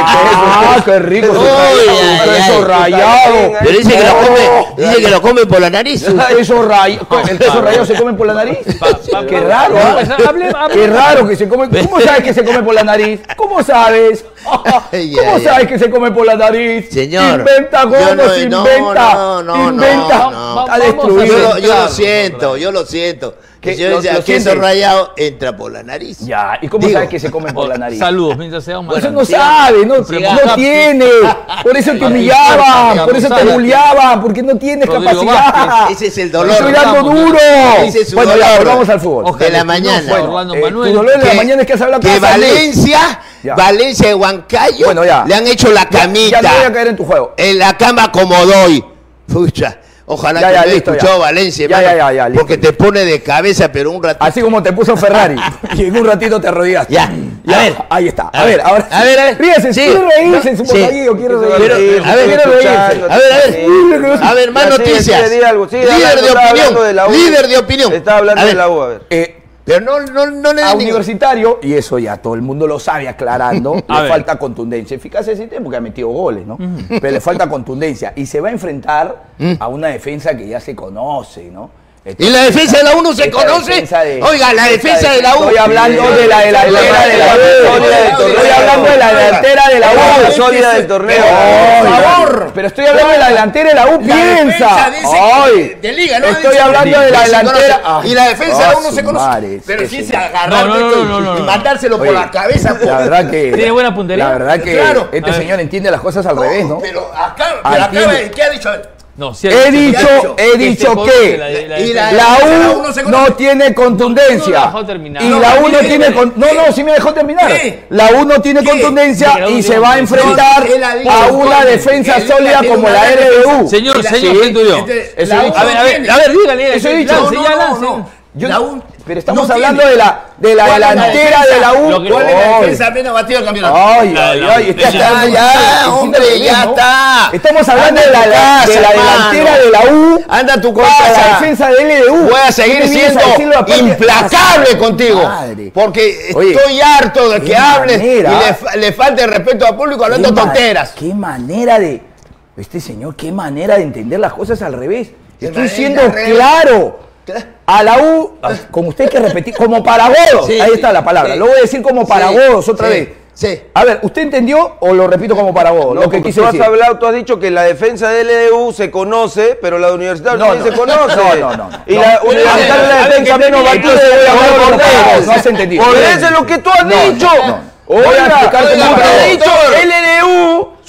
Ah, decir que qué rico. Uy, ay, Queso ay. rallado. Pero dice que lo Oh. come, dice que lo come por la nariz. Queso rayado. ¿El queso rallado se come por la nariz? pa- Qué pa- raro. pa- ¿ah? hable- hable- Qué raro que se come. ¿Cómo sabes que se come por la nariz? ¿Cómo sabes? Ay, ¿Cómo ay, sabes ay. que se come por la nariz? Señor, Inventa, yo Godos, no- no, inventa. no, no, inventa. no, no. Está Vamos a destruido. Yo lo, yo lo Claro, siento, claro. yo lo siento. Que ¿Qué? si yo ¿Lo- decía lo queso siente? rallado entra por la nariz. Ya, ¿y cómo Digo, sabes que se come por la nariz? Saludos, mientras seamos más Eso no grandes. sabe, no, Sigamos. no tiene. Por eso te humillaban, por eso te bulliaban, porque no tienes Rodrigo capacidad. Vázquez. Ese es el dolor. Estoy dando Vamos, duro. Ese es su Bueno, ya, dolor. volvamos al fútbol. Ojalá De la que no mañana. fuera Orlando Eh, Manuel. tu dolor de la Que- mañana es que has hablado Que con San Luis. Valencia, Ya. Valencia y Huancayo Bueno, ya. le han hecho la Ya- camita. Ya no voy a caer en tu juego. En la cama como doy. Pucha, ojalá Ya, que ya, me haya listo, ya. escuchado Valencia, Ya, hermano, ya, ya, ya, listo. porque te pone de cabeza, pero un ratito. Así como te puso Ferrari. Y en un ratito te arrodillaste. Ya, Ya, a ver. ahí está. A A ver, ver, ahora. a ver, a ver. Ríese, Sí. quiere reírse en su Sí. bocadillo, quiere Pero, reírse. a ver, quiere reírse. A ver, a ver. A ver, más Ya, sigue, noticias. sigue, di algo, sigue Líder hablando, de estaba hablando opinión. de la U. Líder de opinión. Estaba hablando A ver, de la U, a ver. Eh, Pero no, no, no le a den ningún- Universitario, y eso ya todo el mundo lo sabe aclarando, A le ver. falta contundencia. Eficacia sí tiene porque ha metido goles, ¿no? Pero le falta contundencia. Y se va a enfrentar a una defensa que ya se conoce, ¿no? ¿Y la defensa de la U no se esta conoce? defensa de- Oiga, la esta defensa de la U. Estoy hablando de la de la Sí, delantera de la la U. sólida del Estoy torneo. hablando de la delantera de la La U. sólida del torneo. Ay, Por favor. Pero estoy hablando de la delantera de la U, La piensa. defensa dice Ay, que- de liga, ¿no? estoy Dice- hablando de la que se delantera. conoce. Ay, Y la defensa de la U no ah, se conoce. mares, Pero ese sí se no. agarrar No, no, no, no, no, y no. mandárselo por Oye, la cabeza. La verdad que. Tiene buena puntería. La verdad que Claro. este A ver. señor entiende las cosas al revés, ¿no? Pero acá, Ah, pero acá, entiende. ¿qué ha dicho? No, sí, He sí, dicho, dicho he que dicho se conoce que la- la- y la- la la U U no se no conoce. tiene No, no contundencia. lo dejó terminar. Y No, la U no mire, tiene mire. con- no, no, sí me dejó terminar. ¿Qué? La U no tiene ¿Qué? contundencia Que la U y no se tiene va a contundencia. enfrentar Él ha dicho, a una coño, defensa que él sólida tiene como una la R D U. Señor, Y la- señor, sí, siento yo. entonces, Eso la he U dicho. A ver, a ver, tiene- a ver, dígale. Eso he dígale, dicho. No, lance, ya no, lance. no. Yo- La U pero estamos no hablando tiene. de la de la ¿Cuál es la delantera defensa? de la U. Lo que- ¿Cuál es la Ay. defensa menos batido del campeonato? Ay, La- ay, la- ay, está ya, quedando ya, mal. hombre, Entiende ya bien, ¿no? está. Estamos hablando Anda de la, a tu de casa, la hermano. delantera de la U. Anda a tu contra casa. la defensa de L D U. Voy a seguir ¿Qué me vienes a siendo decirlo aparte? implacable contigo. Madre. Porque Oye, estoy harto de qué que hables manera. y le, fa- le falte el respeto al público hablando Qué ma- tonteras. Qué manera de. Este señor, qué manera de entender las cosas al revés. Estoy manera siendo al revés. claro. A la U, como usted hay que repetir, como para godos. Sí, Ahí sí, está la palabra. sí. Lo voy a decir como para Sí, godos otra sí, vez. sí. A ver, ¿usted entendió o lo repito como para godos? No, lo que porque quise tú has decir. hablado, tú has dicho que la defensa de L D U se conoce, pero la de Universitario No, también no. se conoce. No, no, no, no. Y No. la Universitario A es ver, la a ver, defensa que menos termine, batida entonces de voy a la hablar U. con vos, no has entendido. Por eso es lo que tú has No, dicho. no, no. Voy a Oiga, explicarte oiga, más pero para he vos. dicho L D U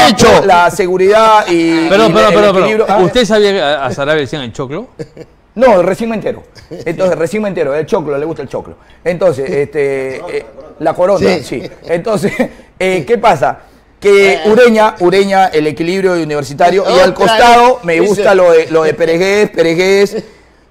dicho. La seguridad y. Perdón, y perdón, el perdón, equilibrio. perdón. Ah, ¿Usted sabía que a a Sarabia le decían el choclo? No, recién me entero. Entonces, recién me entero. El choclo, le gusta el choclo. Entonces, este. eh, la corona, sí. Sí. Entonces, eh, ¿qué pasa? Que Ureña, Ureña, el equilibrio universitario, y al Otra costado vez. me Dice- gusta lo de, lo de Peregués, Peregués.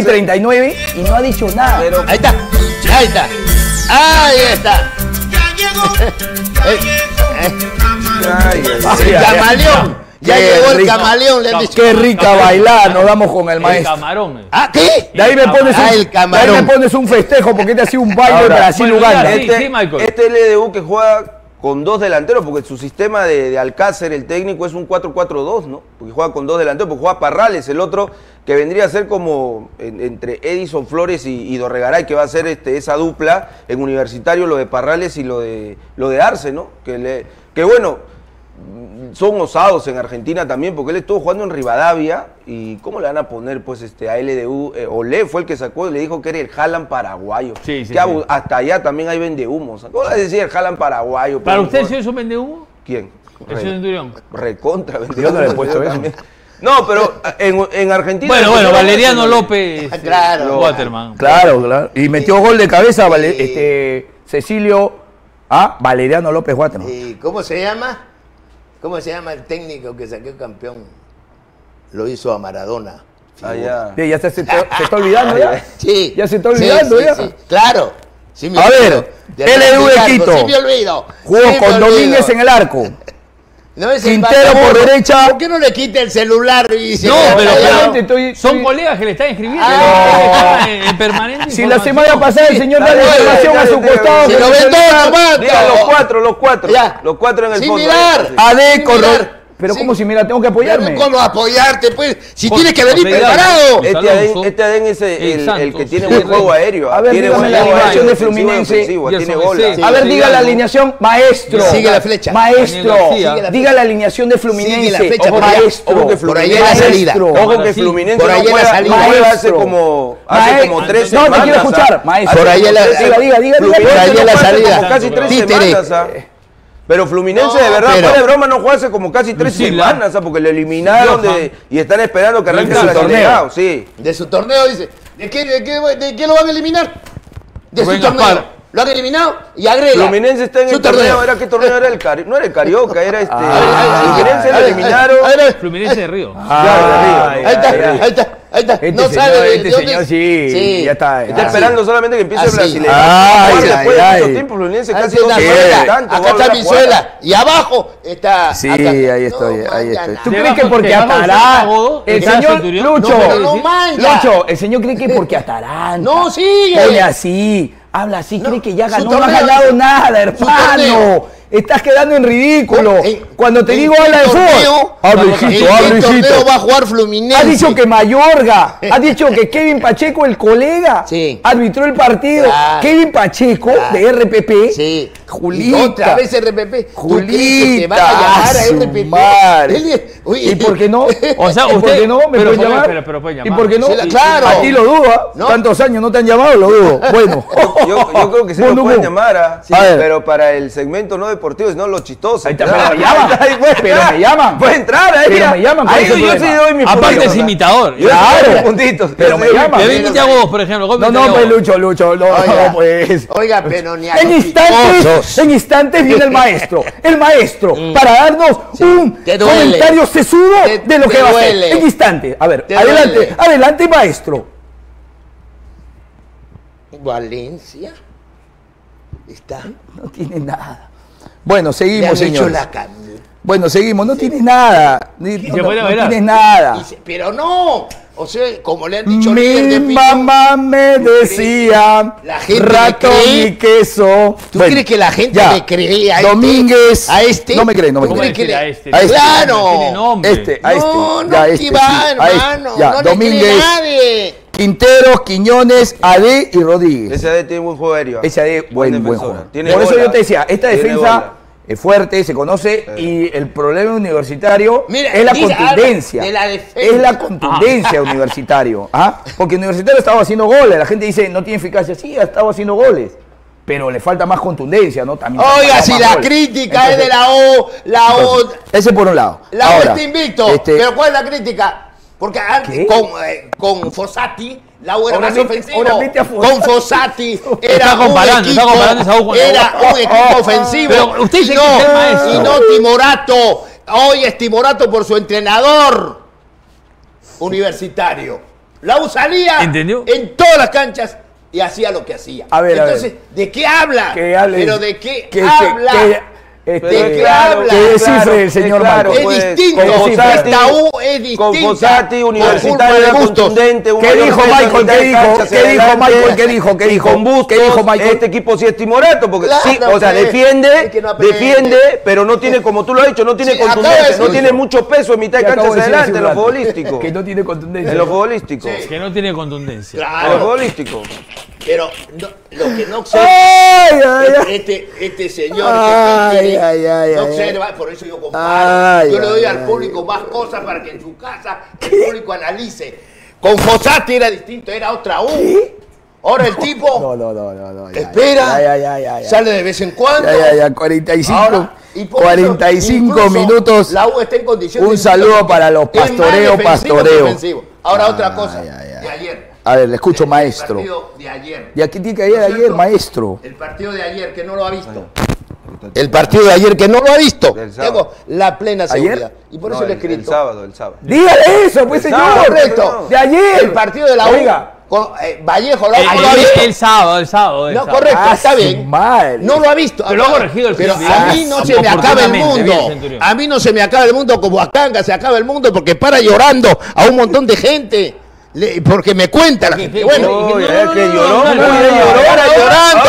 y treinta y nueve y no ha dicho nada. Pero Ahí está, ahí está. Ahí está. Ay, ay, El camaleón. Ya Qué llegó el rico. camaleón, le han dicho. Qué rica bailar, nos damos con el El maestro. camarón. ¿Ah, qué? De ahí me pones un, Ah, el de ahí camarón. me pones un festejo porque te hacía un baile Ahora, Brasil-Uganda. bueno, ya, Este, Sí, sí, Michael. este L D U que juega con dos delanteros, porque su sistema de, de Alcácer, el técnico, es un cuatro cuatro dos, ¿no? Porque juega con dos delanteros, porque juega Parrales, el otro que vendría a ser como en- entre Edison Flores y, y Dorregaray, que va a ser este, esa dupla en Universitario, lo de Parrales y lo de, lo de Arce, ¿no? Que, le, que bueno, son osados en Argentina también, porque él estuvo jugando en Rivadavia, y ¿cómo le van a poner pues este a L D U? Eh, Olé fue el que sacó y le dijo que era el Haaland paraguayo. Sí, sí, Que abu- sí. hasta allá también hay vendehumos. ¿Cómo le va a decir el Haaland paraguayo? ¿Para Por usted favor? si eso vende humo? ¿Quién? El señor Centurión. Recontra, Yo no le he puesto eso. también. No, pero en, en Argentina... Bueno, bueno, no, Valeriano no, no, López. Claro. eh, Waterman. Claro, claro. Y metió gol de cabeza Vale- este, Cecilio a Valeriano López Guatero. ¿Y cómo se llama? ¿Cómo se llama el técnico que sacó campeón? Lo hizo a Maradona. Allá. Sí, ya se, se, está- se está olvidando ya. Sí. Ya se está Sí, olvidando sí, ya. sí. Claro. Sí me A olvido. ver, De L D U de Ricardo, Quito. Sí me olvido. Jugó Sí me con olvido. Domínguez en el arco. No es el Quintero por vagabundo. derecha. ¿Por qué no le quita el celular y se No, queda pero, callado? Obviamente estoy- son estoy- colegas que le están escribiendo. Ah. Están en, en permanente Si la información. semana pasada el señor da la Dale, información dale, a su dale, costado. dale. Se con lo el ven celular. todo, mato. Diga los cuatro, los cuatro. Ya. Los cuatro en el Sin fondo. mirar. Sí. A D Sin con mirar. Ro- Pero Sí. como si mira, tengo que apoyarme. Pero ¿cómo apoyarte, pues? Si Por- tienes que venir por Federal. preparado. José Este Adén, Alonso, este Adén es el, el el- el Santos, que tiene sí, buen juego Rey. aéreo. A ver, tiene dígame buen la juego alineación aéreo, de ofensivo y Fluminense. ofensivo, Y el tiene F C. bola. Sí. A ver, Sí, diga la Fidalgo. alineación, maestro. Sigue la flecha. Maestro, Daniel García. Sigue la diga la alineación de Fluminense. Sigue la flecha, Ojo, por ahí- maestro. ojo que por ahí Fluminense- es la salida. Maestro. Ojo Ahora que sí. Fluminense Por ahí no es la juega, salida. no juega hace Maestro. como, hace Maestro. como tres No, semanas. te quiero ¿ah? escuchar, maestro. Por ahí es la- Diga, diga, diga, diga. Fluminense Por ahí es no la juega hace salida. como casi tres Títere. semanas. ¿ah? Pero Fluminense No, de verdad, pero- fuera de broma, no juega hace como casi tres Lucila. semanas, ¿ah? Porque le eliminaron Johan. de- y están esperando que arranque de su su torneo. torneo. Sí. De su torneo dice. ¿De qué, de qué, de qué lo van a eliminar? De Rubén su torneo. Gaspar. Lo han eliminado y agrega. Fluminense está en su el torneo. ¿Era qué torneo era el Cari? No era el Carioca, era este. Ah, Fluminense a lo ver, eliminaron. a ver, a ver. Fluminense de Río. Claro, de Río. Ay, Ahí está, ay, ay. ahí está, ahí está. Este no señor, sabe de- este de dónde señor es. sí, ya está. Está Ah, esperando solamente que empiece Ah, el sí. brasileño. Ay, Después ay, de ay. mucho tiempo, Fluminense Ahí casi está dos Venezuela, años tanto, va acá a está volver a jugar. Venezuela y abajo está. Sí, acá. ahí estoy, No, ahí mañana. estoy. ¿Tú Debajo- crees que porque debajo de Atarán, Santiago, el está señor Centurión? Lucho, No, pero no manja. Lucho, el señor cree que porque Atarán, No, sigue. pone así, habla así, No, cree que ya su ganó, no ha torneo, ganado su- nada, su torneo. hermano. Estás quedando en ridículo. En- Cuando te en digo qué habla de torneo- fútbol, habla ¿En hijito, qué habla torneo hijito. va a jugar Fluminense? Ha dicho que Mayorga, ha dicho que Kevin Pacheco, el colega, Sí. arbitró el partido. Claro. Kevin Pacheco, Claro. de R P P. Sí. Julita. Y otra vez R P P. ¿Tú crees que te Julita, van a llamar a su R P P? madre. Él- Oye, ¿Y por qué no? O sea, ¿Y por usted- qué no? ¿Me pero pueden puede- llamar? pero- pero pueden ¿Y llamar. por qué no? Sí, la- claro. A ti lo dudo, ¿ah? ¿No? Tantos años no te han llamado, lo dudo. Bueno. Yo, yo creo que sí lo Bueno, pueden bueno. llamar, ¿ah? A ver. Pero para el segmento no deportivo, sino lo chistoso. Ahí está, Claro. pero me llaman. Ahí puede Pero entrar. me llaman. Puede entrar ahí. Pero me llaman, ¿cuál Ahí es el yo sí problema? doy mis Aparte puntitos, es ¿ah? imitador. Yo sí doy Claro. mis puntitos. Pero Yo me sí doy mis llaman. Que puntitos. imite a vos, por ejemplo. No, cómete no, a pues vos. Lucho, Lucho, no, Oiga. no, pues. Oiga, pero ni a En los instantes, picosos. en instantes viene el maestro, el maestro, para darnos un Te duele. comentario sesudo Te- de lo te que va a duele. hacer. En instantes. A ver, Te adelante, duele. adelante, maestro. Valencia. Está. No tiene nada. Bueno, Le seguimos, han hecho señores. la camisa. Bueno, seguimos. No tienes nada. Ni- se No, puede no bailar. tienes nada. Dice, pero no. O sea, como le han dicho líder de Mi opinión, mamá me decía La gente ratón le cree. y queso. ¿Tú Bueno, crees que la gente ya. le cree a este? Domínguez. ¿A este? No me cree, no me ¿Tú ¿Cómo cree. crees decir que a le- este? A este. ¡Claro! Tiene nombre. Este, a este. No, no ya, te este, va, sí, a este. hermano. Ya, no le cree Domínguez, nadie. Quintero, Quiñones, A D y Rodríguez. Ese A D tiene buen juego aéreo. ¿ah? Ese A D, buen, buen defensor. juego. Tiene Por eso bola. yo te decía, esta Tiene defensa bola. es fuerte, se conoce, y el problema universitario Mira, es la diga, contundencia. habla de la defensa. Es la contundencia universitario. ¿Ah? Porque universitario estaba haciendo goles. La gente dice, no tiene eficacia. Sí, ha estado haciendo goles. Pero le falta más contundencia, ¿no? También Oiga, falta si más la goles. crítica es de Entonces, la O, la O, entonces, ese por un lado. la O Ahora, está invicto. este, Pero ¿cuál es la crítica? Porque antes, ¿Qué? con, eh, con Fossati, la U era Ahora más mete- ofensivo. ahora mete a Fossati. Con Fossati era Está un comparando, está equipo, comparando esa U con la U. era un equipo ofensivo. Pero usted dice y que no, es el maestro. y no Timorato. Hoy es Timorato por su entrenador universitario. La U salía ¿Entendió? en todas las canchas y hacía lo que hacía. A ver, a Entonces, ver. ¿de qué habla? Que hable. Pero ¿de qué que, habla? Que, que, este, ¿De qué habla? Que descifre Claro, el señor claro, Marco. Es pues, distinto. con Fossati, Esta U es distinta. Con Fossati, Universitario Por era culpa de Bustos. contundente. un ¿Qué mayor dijo peso, Michael? mitad ¿Qué de dijo? cancha hacia ¿Qué dijo adelante. Michael? ¿Qué dijo? ¿Qué Y dijo? con Bustos, ¿Qué dijo Michael? este equipo sí es timorato, porque Claro, sí, o sea, pues, defiende, es que no aprende. defiende, pero no tiene, como tú lo has dicho, no tiene Sí, acaba de contundencia, decir no tiene eso. mucho peso en mitad de Que cancha acabo de hacia decir hace adelante, en un lo rato. futbolístico. Que no tiene contundencia. En lo futbolístico. Sí. Que no tiene contundencia. En lo Claro. futbolístico. Pero no, lo que no observa Ay, ay, ay. este, este señor Ay, que tiene, ay, ay, no ay, observa, por eso yo comparo. Ay, yo le doy ay, al público más cosas para que en su casa el público analice. Con Fossati era distinto, era otra U. Ahora el tipo No, no, no, no, no. ya, espera, ya, ya, ya, ya. sale de vez en cuando. Ya, ya, ya, cuarenta y cinco, Ahora, y por cuarenta y eso, cinco incluso, minutos. La U está en condiciones Un de saludo para los es más pastoreo, defensivo que pastoreo. ofensivo. Ahora Ay, otra cosa, ay, ay. de ayer. A ver, le escucho, El maestro. partido de ayer. Y aquí tiene que ir ¿No es ayer, cierto? maestro. El partido de ayer que no lo ha visto. El partido de ayer que no lo ha visto. Del sábado. Tengo la plena ¿Ayer? seguridad. Y por No, eso le he el, el escrito. sábado, el sábado. Dígale eso, pues, El señor. sábado, Correcto. De ayer. El partido de la U. Oiga. Con, eh, Vallejo lo, El, no lo ha el- visto. el sábado, el sábado. el No, sábado. correcto, Ah, está su bien. madre. No lo ha visto. Pero lo ha corregido el Pero Centurión. a mí no se me acaba el Oportunamente, mundo. bien, Centurión. A mí no se me acaba el mundo como a Canga se acaba el mundo porque para llorando a un montón de gente. Le- porque me cuenta la ¿Qué- gente. qué- Bueno, qué- Oye, no, es no, que no, lloró, no, no, muy no, bien, no, lloró. para llorando.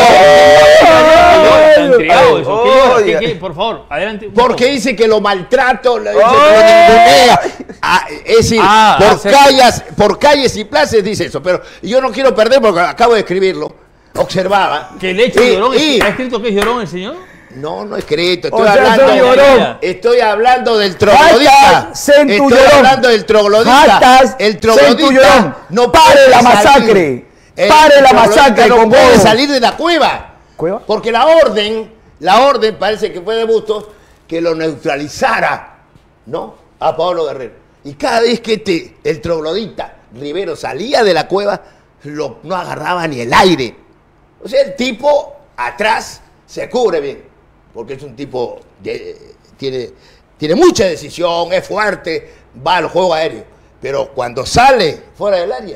Está entregado eso. ¿Qué llora? Oiga. ¿Qué- qué? Por favor, adelante. un Porque poco. dice que lo maltrato, le dice ¡Ay! que lo ningunea. Ah, es decir, Ah, por, hace- calles, por calles y plazas dice eso. Pero yo no quiero perder porque acabo de escribirlo. Observaba. Que el hecho Y- llorón. y- ¿Ha escrito que es llorón el señor? No, no he escrito. Estoy O sea, hablando. soy llorón. Estoy hablando del troglodita. Hashtag Centu Estoy llorón. hablando del troglodita. Hashtag El Centu troglodita llorón. no Pare puede la salir. masacre. El Pare la troglodita masacre no con puede vos. salir de la cueva. ¿Cueva? Porque la orden, la orden parece que fue de Bustos que lo neutralizara, ¿no? A Pablo Guerrero. Y cada vez que este, el troglodita Rivero salía de la cueva, lo, no agarraba ni el aire. O sea, el tipo atrás se cubre bien, porque es un tipo que tiene, tiene mucha decisión, es fuerte, va al juego aéreo. Pero cuando sale fuera del área,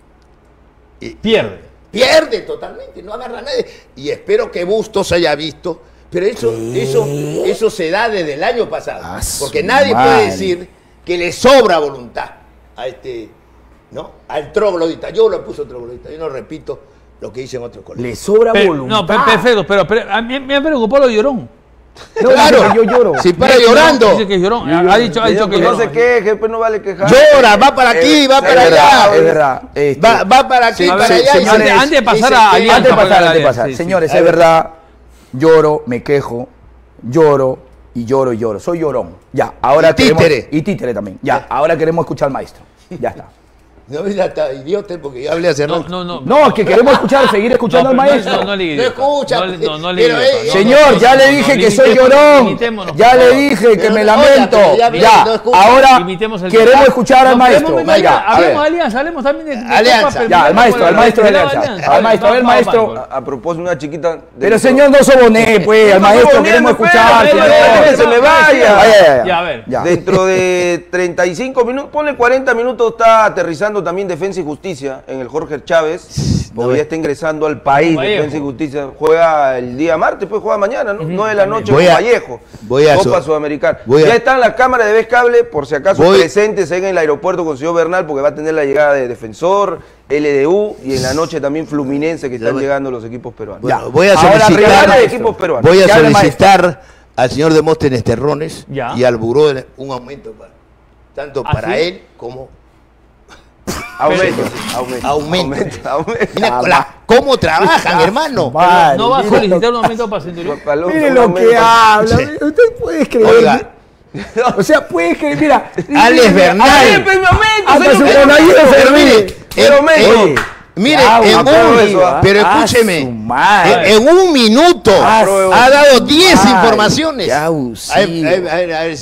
Pierde. pierde totalmente, no agarra a nadie. Y espero que Bustos haya visto, pero eso, eso, eso se da desde el año pasado. Ah, su Porque nadie madre. puede decir que le sobra voluntad a este, ¿no? Al troglodita. Yo lo puse troglodita, yo no repito lo que dicen otros colegas. Le sobra Pe- voluntad. no, pe- perfecto, pero, pero a mí me ha preocupado lo llorón. No, Claro, dice que yo lloro. si para Dice que llorando, Dice que es llorón. Ha ha dicho, ha dicho que Que no llorón. se queje, pues no vale quejar. llora, va para aquí, va Es para verdad, allá. es verdad. Este, Va, va para aquí, Sí, para sí, allá. y señores, se- antes de pasar dice a que- Alianza, Antes de pasar, para antes de la- pasar. sí, sí. Señores, A es ver. verdad, lloro, me quejo, lloro y lloro y lloro. Soy llorón. Ya, ahora Y queremos... títere. Y títere también. Ya, ahora queremos escuchar al maestro. Ya está. No, mira, está idiota porque yo hablé hace No, rato. no, no. No, es que queremos escuchar, seguir escuchando al No, pero maestro. No, no, le No idiota. escucha, No, le- no, no le pero, idiota. eh, No, Señor, no, ya no, le no, dije no, que soy limitémonos, llorón. limitémonos, Ya por le favor. dije que Pero me no, oiga, lamento. pero ya vi, no Ya, escucha. ahora Limitemos el queremos tema. escuchar al No, maestro. queremos ver- Venga, a ver. Hablemos de Alianza, hablemos también de, de Alianza. Copa, pero Ya, al primero maestro, con al maestro de la Alianza. Alianza. Al maestro, Va- al va- maestro. va- A, a propósito, una chiquita. de- Pero señor, no soboné, pues, al maestro soboné, queremos no, pues, escuchar. pero, señor. pero, que se me vaya. Vaya, ya, ya. Ya, a ver. Ya. Dentro de treinta y cinco minutos, ponle cuarenta minutos, está aterrizando también Defensa y Justicia en el Jorge Chávez. Porque ya está ingresando al país Vallejo. Defensa y Justicia. Juega el día martes, pues juega mañana, ¿no? No de la noche Voy con a- Vallejo. voy a Copa su- Sudamericana. voy a- Ya están las cámaras de Vez Cable, por si acaso Voy- presentes en el aeropuerto con el señor Bernal, porque va a tener la llegada de Defensor, L D U y en la noche también Fluminense, que están voy- llegando los equipos peruanos. Bueno, Ya. voy a Ahora, solicitar, regala de equipos peruanos. voy a Que hable el solicitar al señor Demóstenes Terrones Ya. y al buró de- un aumento para, tanto ¿Ah, para sí? él como Aumento, aumento. aumento. Aumenta, aumenta. Mira la- cómo trabajan, hermano. Madre, No va a mira solicitar lo- un aumento para Centurión. Paloma, Mire un lo aumento. que habla. Sí. Usted puede creer. Oiga, O sea, puede creer, mira. Alex Bernal. Ay, pues, mi aumento, Hasta señor, su pero- monaguillo se pero ríe. mire, Pero en- menos. en- mire, Ya, en apruebo un, eso, ¿ah? pero Ah, escúcheme, su madre. en, en un minuto Ah, su ha dado diez madre. informaciones. Qué A ver, abusivo. a ver, a ver, a ver si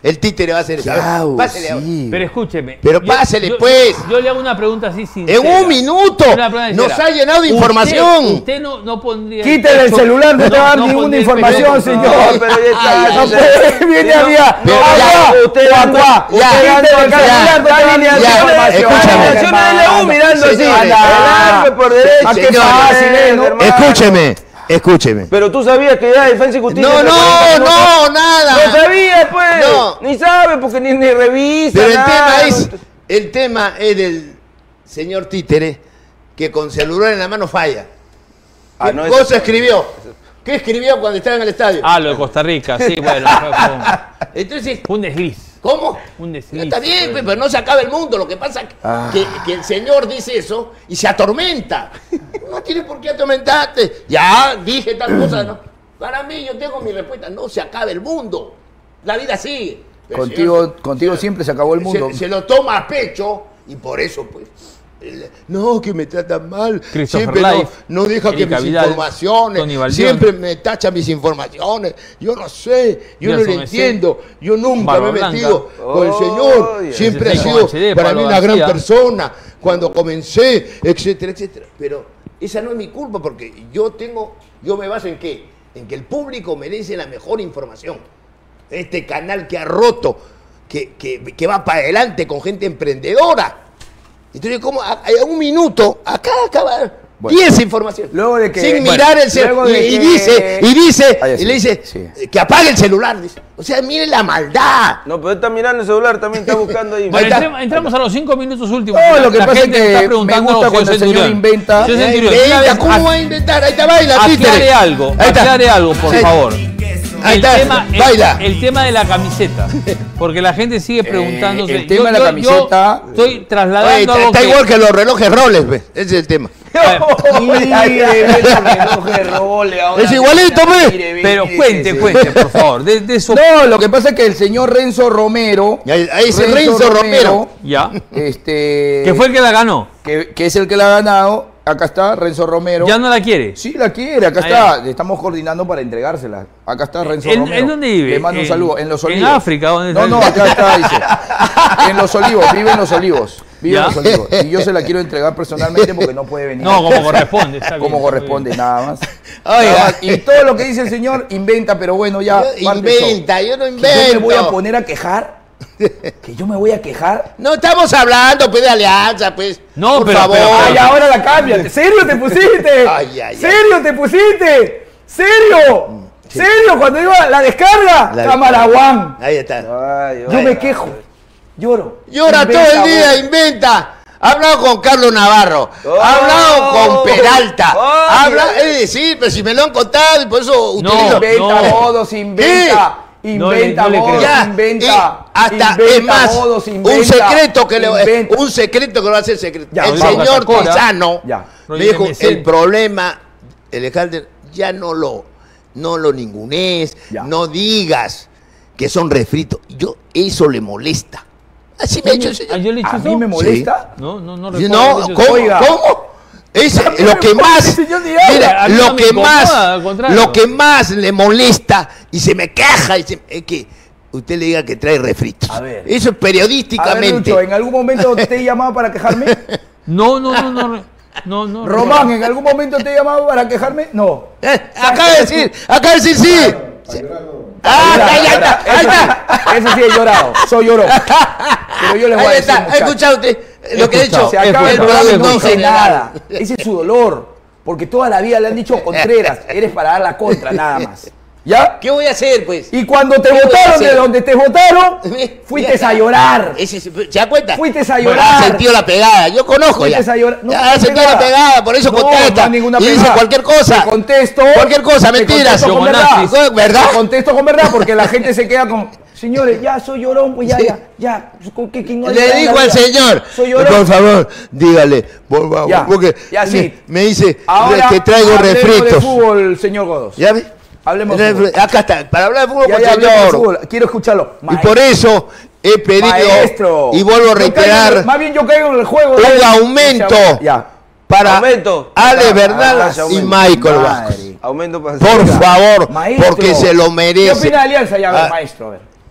el títere va a hacer eso. A ver, Chau, pásele ahora. sí. Pero escúcheme. Pero yo- pásele, yo- pues. Yo le hago una pregunta así sincera. En un minuto Una pregunta nos sincera. ha llenado de Usted- información. Usted no, no pondría. Quítele el pecho- celular, no te va a dar no ninguna pondría el información, pecho- señor. No, pero ya está. Ay, no ya puede, está. viene Sí, no, había. pero Agua, ya, usted agua, anda- agua. ya, Usted anda ya, en el celular, ya, no te va a dar ni ya, información. escúchame. Acciones de la U mirando así. Señores, El arme por derecha. Ah, qué señores, fácil, ¿eh? ¿no? hermano. Escúcheme, escúcheme. Pero tú sabías que ya Defensa y Justicia. No, te no, cuenta, no, nada. No sabía, pues. No. Ni sabe porque ni, ni revisa. Pero el nada. tema es, el tema es del señor títere que con celular en la mano falla. Ah, ¿Qué no, cosa eso- escribió? ¿Qué escribió cuando estaba en el estadio? Ah, lo de Costa Rica, sí, bueno. Fue, fue Entonces, un, fue un desliz. ¿cómo? Un desliz. Está bien, Fue- pues, pero no se acaba el mundo. Lo que pasa es Ah. que, que el señor dice eso y se atormenta. No tiene por qué atormentarte. Ya dije tal cosa, ¿no? Para mí, yo tengo mi respuesta. No se acaba el mundo. La vida sigue. Pero el Contigo, señor- contigo siempre se acabó el mundo. Se, se lo toma a pecho y por eso, pues. el- No, que me tratan mal. Christopher Siempre no, Life, no deja que Erika mis Vidal, informaciones. Tony Valdión. Siempre me tacha mis informaciones. Yo no sé, yo no Nelson lo entiendo. Yo nunca Barba me he Blanca. metido con el Oh, señor. yeah. Siempre ha Ese sido H D, para Pablo mí una gran García. persona cuando comencé, etcétera, etcétera. Pero esa no es mi culpa porque yo tengo, yo me baso en qué? En que el público merece la mejor información. Este canal que ha roto, que, que, que va para adelante con gente emprendedora. Entonces, como a, a un minuto, acá acaba Bueno. diez informaciones. Luego de que- Sin bueno, mirar el celular. luego Y, de y que- dice, y dice, Ah, ya y sí, le dice sí. eh, que apague el celular. Dice. O sea, miren la maldad. No, pero está mirando el celular, también está buscando ahí. Bueno, está. entremos, entramos a los cinco minutos últimos. No, La- lo que la pasa gente es que está me preguntando, gusta señor cuando el señor Centurión. inventa. Señor Eh, Centurión, venga, una vez- ¿cómo va a inventar? Ahí está, baila, Aclare títere. algo, Ahí está. aclare algo, por Ahí- favor. Ahí El está, tema, el- baila. El, tema de la camiseta. Porque la gente sigue preguntándose. el tema de la camiseta- estoy trasladando Oye, está, algo está que- igual que los relojes Rolex, ¿ves? Ese es el tema. Es igualito, pues. Pero cuente, cuente, por favor. De, de eso. No, lo que pasa es que el señor Renzo Romero. Ahí, ahí dice Renzo Romero. Ya. Este, Que fue el que la ganó. que, que es el que la ha ganado. Acá está Renzo Romero. Ya no la quiere. Sí, la quiere, acá Ah, está. Estamos coordinando para entregársela. Acá está Renzo ¿En- Romero. en dónde vive? Le mando un En- saludo. En Los en Olivos. África, ¿dónde No, está? no, acá está, dice. En Los Olivos, vive en Los Olivos. Vive ¿Ya? en Los Olivos. Y yo se la quiero entregar personalmente porque no puede venir. No, como corresponde. está bien, Como está corresponde, bien. nada más. Oiga. Nada más. Y todo lo que dice el señor inventa, pero bueno, ya. Yo parte de eso. inventa, yo no Que invento. yo me voy a poner a quejar. Que yo me voy a quejar. No estamos hablando, pues, de alianza, pues. No, por pero- favor. pero- Ay, ahora la cambias. ¿Serio te pusiste? Ay, ay, ay. ¿Serio te pusiste? ¿Serio? ¿Serio? Cuando iba la descarga, La- Camaraguán. Ahí está. Ay, Yo ay, me ay. quejo. Lloro. Llora Inventa, todo el día, vos. inventa. Ha hablado con Carlos Navarro, Oh. ha hablado con Peralta, Oh, ha hablado, mira. es decir, pero si me lo han contado y por eso No, utilizo. Inventa No. modos, inventa. Inventa No le- no le modos, creo. Ya, inventa. y hasta, inventa es más, modos, un inventa, secreto que le inventa. un secreto que lo va a hacer secreto. Ya, el vamos, señor Coca-Cola. Tizano Ya. me dijo, Roger M C. el problema, el Alejandro, ya no lo, no lo ningunees, Ya. no digas que son refritos. Yo, eso le molesta. Así me ha dicho el Ah, señor. yo le he dicho A eso. mí me molesta. No, no, no. No, recuerdo haber dicho ¿cómo? eso. Oiga. ¿Cómo? Es lo que me más, parece, yo ni hablo. mira, A mí no lo me que incomoda, más, al contrario. lo que más le molesta y se me queja y se- es que usted le diga que trae refritos. A ver. Eso es A ver, periodísticamente. Lucho, ¿en algún momento te he llamado para quejarme? No, no, no, no. re- No, no. Román, ¿en algún momento te he llamado para quejarme? No. Eh, acaba de decir, acaba de decir sí. Sí. Ah, Llorar, ahí está, llorar. ahí Eso está. sí, Eso sí he llorado. Soy llorón. Pero yo les voy a Ahí decir, está. ¿Ha muchachos, escuchado usted lo que he dicho? se acaba el El programa y no producto dice general. nada. Ese es su dolor. Porque toda la vida le han dicho Contreras. Eres para dar la contra, nada más. ¿Ya? ¿Qué voy a hacer, pues? Y cuando te ¿Qué voy a votaron hacer? de donde te votaron, fuiste Ya a está. llorar. Ese- ¿Se da cuenta? Fuiste a Bueno, llorar. ha sentido la pegada. Yo conozco ya. Fuiste a llorar. No, ya no ha es sentido la pegada. pegada, por eso No, contesta. no hay ninguna y dice pegada. cualquier cosa. Te contesto. Cualquier cosa, te mentiras. contesto con Como verdad. nazis. ¿Verdad? Te contesto con verdad porque la gente se queda con, señores, ya soy llorón, pues ya, Sí. ya, ya. ¿Con qué- quién no Le llora en digo la al vida? señor, Soy llorón. por favor, dígale, por favor, Ya, porque ya, sí. me, me dice Ahora que traigo hablemos de refritos. fútbol, señor Godos. ¿Ya ve? Hablemos de Refri- fútbol. Acá está, para hablar de fútbol Ya, con ya, el hablemos de señor. fútbol. Quiero escucharlo. Y por eso he pedido, Maestro. y vuelvo a Yo caigo en reiterar, el- más bien yo caigo en el juego. un dale. aumento Ya. para Aumento. Ale Ah, Bernal ah, y aumento. Michael Madre. Vázquez. Aumento para Por favor, Maestro. porque se lo ¿Qué merece. opina de Alianza? Ya, a ver, Ah. maestro, a ver.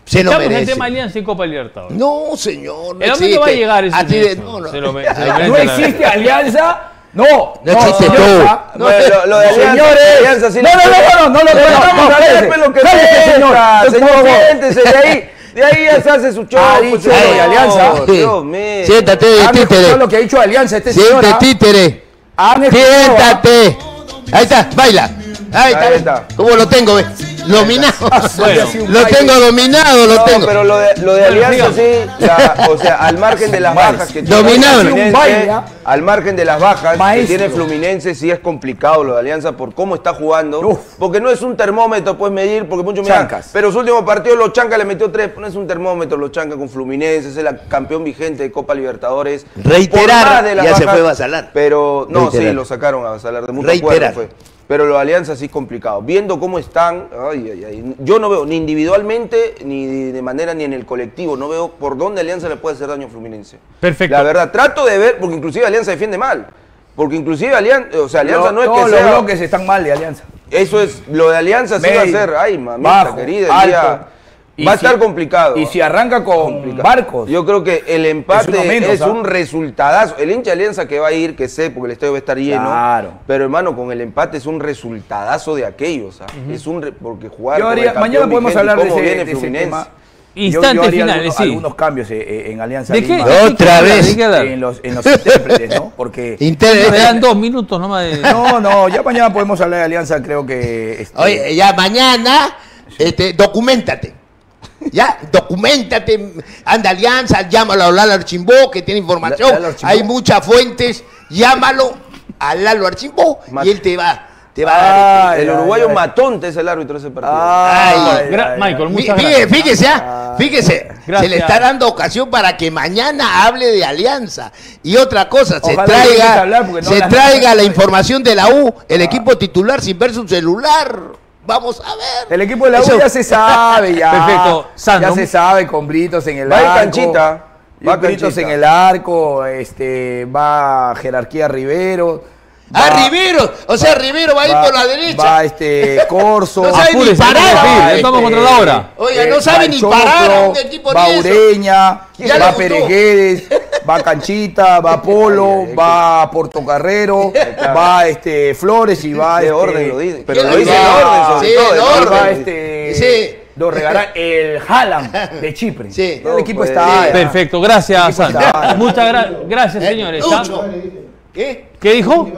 Se lo Estamos en merece. tema Alianza y Copa Libertadores. No, señor, no El momento existe. va a llegar ese Así de- momento. no, no. Se lo me- se lo No merece la- existe alianza. No, No existe señor, tú. ah, Bueno, lo, lo de Alianza, Señores, Alianza sí no, lo- no, no, no, no, no, Pero no, vamos no, a ver, cállese, pues, lo que cállese, piensa, señor. señor, Por favor. siéntese, de ahí, de ahí ya se hace su show. Ha pues, dicho señor, de Alianza. Dios, Dios mío. Siéntate de Han escuchado títere. lo que ha dicho de Alianza este señor. Siéntate ¿ah? títere. Han escuchado, Siéntate. Ahí está, baila. Ahí está. Ahí está. ¿Cómo lo tengo, ve? Dominado. Bueno, Lo tengo dominado, lo No, tengo. pero lo de, lo de Bueno, Alianza digamos. sí, la- o sea, al margen de las bajas que tiene Dominado. Fluminense, Un baile, ¿ah? al margen de las bajas Maestro. que tiene Fluminense, sí es complicado lo de Alianza por cómo está jugando, Uf. porque no es un termómetro, puedes medir, porque muchos me dirán, Chancas. pero su último partido los Chancas le metió tres, no es un termómetro los Chancas con Fluminense, es el campeón vigente de Copa Libertadores. Reiterar, Por más de las ya se bajas, fue Basalar. Pero, no, Reiterar. sí, lo sacaron a Basalar, de mutuo Reiterar. acuerdo fue. Pero lo de Alianza sí es complicado. Viendo cómo están, ay, ay, ay, yo no veo ni individualmente, ni de manera, ni en el colectivo, no veo por dónde Alianza le puede hacer daño a Fluminense. Perfecto. La verdad, trato de ver, porque inclusive Alianza defiende mal. Porque inclusive Alianza, o sea, Alianza Lo- no es todos que los sea... bloques están mal de Alianza. Eso es, lo de Alianza sí va a Medio, ser, ay, mamita bajo, querida, el alto. día- Y va a si- estar complicado. Y si arranca con Complicado. Barcos. Yo creo que el empate Es uno menos, es ¿ah? un resultadazo. El hincha de Alianza que va a ir, que sé, porque el estadio va a estar lleno. Claro. Pero hermano, con el empate es un resultadazo de aquellos. ¿ah? Es un re- porque jugar. Yo con haría- el campeón mañana podemos vigente y hablar de cómo ese, viene de ese Fluminense. tema. Instantes Yo- yo haría finales, algunos, sí. algunos cambios eh, eh, en Alianza ¿De qué? Lima. ¿De qué Otra hablar? vez. ¿De qué hablar? En los, en los intérpretes, ¿no? Porque... Inter- Me dan dos minutos nomás de... No, no, ya mañana podemos hablar de Alianza, creo que... este, Oye, ya mañana, este, documentate. Ya, documentate, anda Alianza, llámalo a Lalo Archimbó, que tiene información. Lalo Archimbó. Hay muchas fuentes, llámalo a Lalo Archimbó Mat- y él te va, te va a dar. Ay, El ay, uruguayo ay. Matonte es el árbitro de ese partido. Ay, Ay, Gra- ay, Michael, ay. Fí- muchas fíjese, gracias. fíjese, ah, fíjese, Gracias. se le está dando ocasión para que mañana hable de Alianza. Y otra cosa, se Ojalá traiga, dejes hablar, porque no se las- traiga la información de la U, el equipo titular sin ver su celular. Vamos a ver. El equipo de la U Eso- ya se sabe, ya. Perfecto. Sandro. Ya se sabe, con Britos en el Va en arco. canchita, va Va Britos canchita. en el arco, este, va Jerarquía Rivero. Ah, va- Rivero, o sea, Rivero va a ir va- por la derecha. Va este Corso. No sabe ni Apúrese, parar. apúrese, Ah, ya estamos contra la hora. Oiga, no eh, sabe va ni Choclo, parar a un equipo va ni eso. Ureña, Ya le va gustó. Pérez Guedes, va Canchita, va Polo, va Portocarrero, va este Flores y va De este, orden lo dice. Pero ¿Qué lo le dice dice? en orden, sobre Sí, todo. en en orden. va orden. este Sí. lo regalar el Haaland de Chipre. Sí. El equipo No, está pues, ya. Perfecto, gracias, Equipo Sandro. está- Muchas gra- gracias, señores. ¿ah? Lucho. ¿Qué? ¿Qué dijo?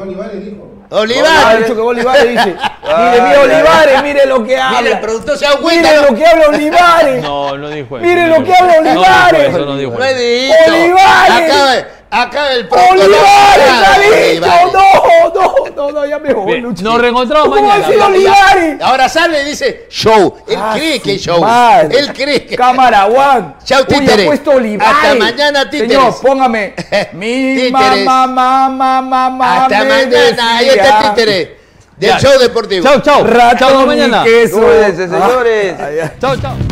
Ha Olivares. dicho que Olivares dice. Ay, Mire, mire ay, Olivares, mire lo que habla. Mire, el productor se da Mire cuenta. lo que habla Olivares. No, no dijo eso. Mire no lo dijo que habla eso. Olivares. No dijo eso, no dijo No he eso. dicho. Olivares. Acaba, acaba el productor. Olivares, Ah, ha dicho. Olivares. No, no, no, no, ya me jodí, Bien, Lucho. nos reencontramos ¿Cómo va a mañana. decir Olivares? Ahora sale y dice show. Él Ah, cree su que es show. madre. Él cree que. Cámara One. Chao, Uy, títere. ha puesto Olivares. Hasta mañana, títeres. Señor, póngame. Mi Títeres. mamá, mamá, mamá. Hasta me mañana. Ahí decía. está el títere del Ya. show deportivo. Chau, chau. Ratón Chau, y mañana. queso. Cuídense, señores. Ah, ay, ay. Chau, chau.